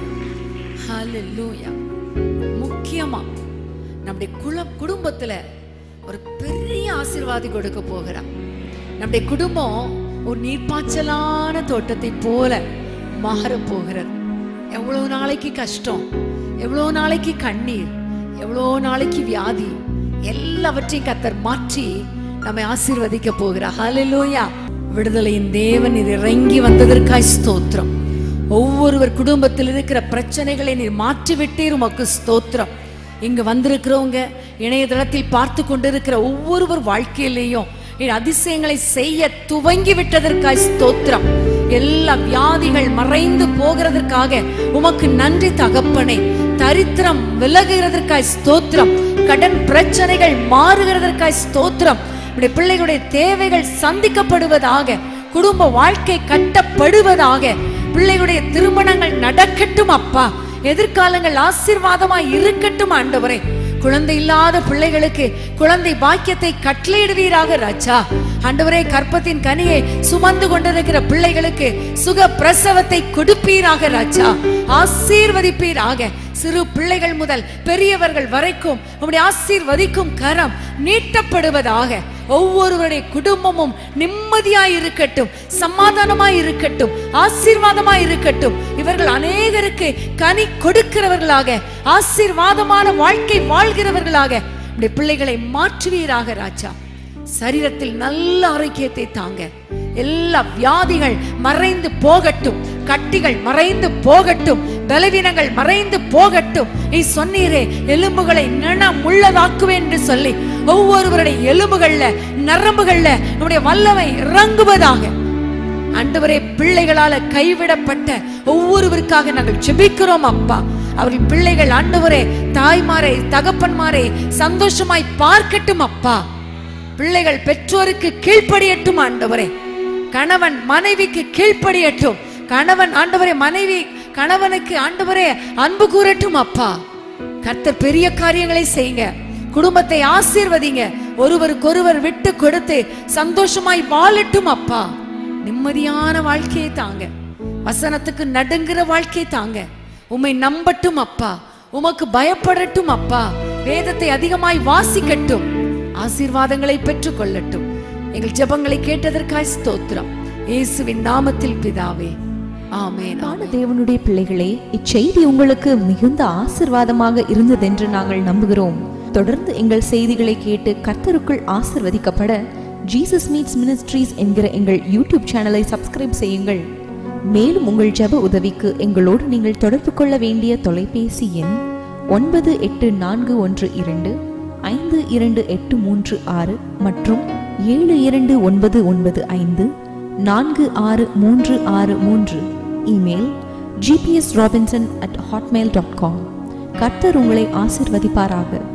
ஹalleluya. முக்கியமா நம்முடைய குடும்பத்துல ஒரு பெரிய ஆசீர்வாதி கொடுக்க போகிறார். நம்முடைய குடும்பம் ஒரு நீர்ப்பாய்ச்சலான தோட்டத்தை போல மாற போகிறது. எவ்வளவு நாளைக்கு கஷ்டம், எவ்வளவு நாளைக்கு கண்ணீர், எவ்வளோ நாளைக்கு வியாதி, எல்லாவற்றையும் கர்த்தர் மாற்றி நம்மை ஆசீர்வதிக்க போகிறார். ஹalleluya. விடுதலையின் தேவன் இது இறங்கி வந்ததற்காய் ஸ்தோத்திரம். ஒவ்வொருவர் குடும்பத்தில் இருக்கிற பிரச்சனைகளை நீர் மாற்றி விட்டீர், உமக்கு ஸ்தோத்திரம். இங்க வந்திருக்கிறவங்க, இணையதளத்தில் பார்த்து கொண்டிருக்கிற ஒவ்வொருவர் வாழ்க்கையிலேயும் அதிசயங்களை செய்ய துவங்கி விட்டதற்காய் ஸ்தோத்திரம். எல்லா வியாதிகள் மறைந்து போகிறதற்காக உமக்கு நன்றி தகப்பனே. தரித்திரம் விலகுகிறதற்காய் ஸ்தோத்திரம். கடன் பிரச்சனைகள் மாறுகிறதற்காய் ஸ்தோத்திரம். பிள்ளைகளுடைய தேவைகள் சந்திக்கப்படுவதாக, குடும்ப வாழ்க்கை கட்டப்படுவதாக, பிள்ளைகளுடைய திருமணங்கள் நடக்கட்டும் அப்பா. எதிர்காலங்கள் ஆசீர்வாதமாய் இருக்கட்டும் ஆண்டவரே. குழந்தை இல்லாத பிள்ளைகளுக்கு குழந்தை பாக்கியத்தை கட்டளையிடுவீராக ராஜா. ஆண்டவரே, கற்பத்தின் கனியை சுமந்து கொண்டிருக்கிற பிள்ளைகளுக்கு சுக பிரசவத்தை கொடுப்பீராக ராஜா. ஆசீர்வதிப்பீராக. சிறு பிள்ளைகள் முதல் பெரியவர்கள் வரைக்கும் உம்முடைய ஆசீர்வதிக்கும் கரம் நீட்டப்படுவதாக. ஒவ்வொருவருடைய குடும்பமும் நிம்மதியாய் இருக்கட்டும், சமாதானமாய் இருக்கட்டும், ஆசீர்வாதமாய் இருக்கட்டும். இவர்கள் அநேகருக்கு கனி கொடுக்கிறவர்களாக, ஆசீர்வாதமான வாழ்க்கை வாழ்கிறவர்களாக பிள்ளைகளை மாற்றுவீராக ராஜா. சரீரத்தில் நல்ல ஆரோக்கியத்தை தாங்க. எல்லா வியாதிகள் மறைந்து போகட்டும், கட்டிகள் மறைந்து போகட்டும், பலவீனங்கள் மறைந்து போகட்டும். நீ சொன்னீரே, எலும்புகளை உள்ளதாக்குவேன் என்று சொல்லி ஒவ்வொருவருடைய எலும்புகள்ல, நரம்புகள்ல நம்முடைய வல்லமை இறங்குவதாக. ஆண்டவரே, பிள்ளைகளால கைவிடப்பட்ட ஒவ்வொருவருக்காக நாங்கள் ஜெபிக்கிறோம் அப்பா. அவர்கள் பிள்ளைகள் ஆண்டவரே, தாய்மாரை தகப்பன்மாரை சந்தோஷமாய் பார்க்கட்டும் அப்பா. பிள்ளைகள் பெற்றோருக்கு கீழ்ப்படியட்டும் ஆண்டவரே. கணவன் மனைவிக்கு கீழ்ப்படியட்டும். கணவன் ஆண்டவரே மனைவி கணவனுக்கு ஆண்டவரே அன்பு கூறட்டும் அப்பா. கர்த்தர் பெரிய காரியங்களை செய்யுங்க. குடும்பத்தை ஆசீர்வதிங்க. ஒருவருக்கொருவர் விட்டு கொடுத்து சந்தோஷமாய் வாழட்டும் அப்பா. நிம்மதியான வாழ்க்கையை தாங்க. வசனத்துக்கு நடுங்குற வாழ்க்கை தாங்க. உம்மை நம்பட்டும் அப்பா. உமக்கு பயப்படட்டும் அப்பா. வேதத்தை அதிகமாய் வாசிக்கட்டும். ஆசீர்வாதங்களை பெற்றுக் கொள்ளட்டும். எங்கள் ஜெபங்களை கேட்டதற்காய் ஸ்தோத்திரம். இயேசுவின் நாமத்தில் பிதாவே, ஆமென். தேவனுடைய பிள்ளைகளே, இச்செய்தி உங்களுக்கு மிகுந்த ஆசீர்வாதமாக இருந்ததென்று நாங்கள் நம்புகிறோம். தொடர்ந்து எங்கள் செய்திகளை கேட்டு கர்த்தருக்குள் ஆசீர்வதிக்கப்பட ஜீசஸ் மீட்ஸ் மினிஸ்ட்ரீஸ் என்கிற எங்கள் யூடியூப் சேனலை சப்ஸ்கிரைப் செய்யுங்கள். மேலும் உங்கள் ஜெப உதவிக்கு எங்களோடு நீங்கள் தொடர்பு கொள்ள வேண்டிய தொலைபேசி எண் 9842252836 மற்றும் 7299546363. Email gpsrobinson@hotmail.com. கர்த்தர் உங்களை ஆசீர்வதிப்பாராக.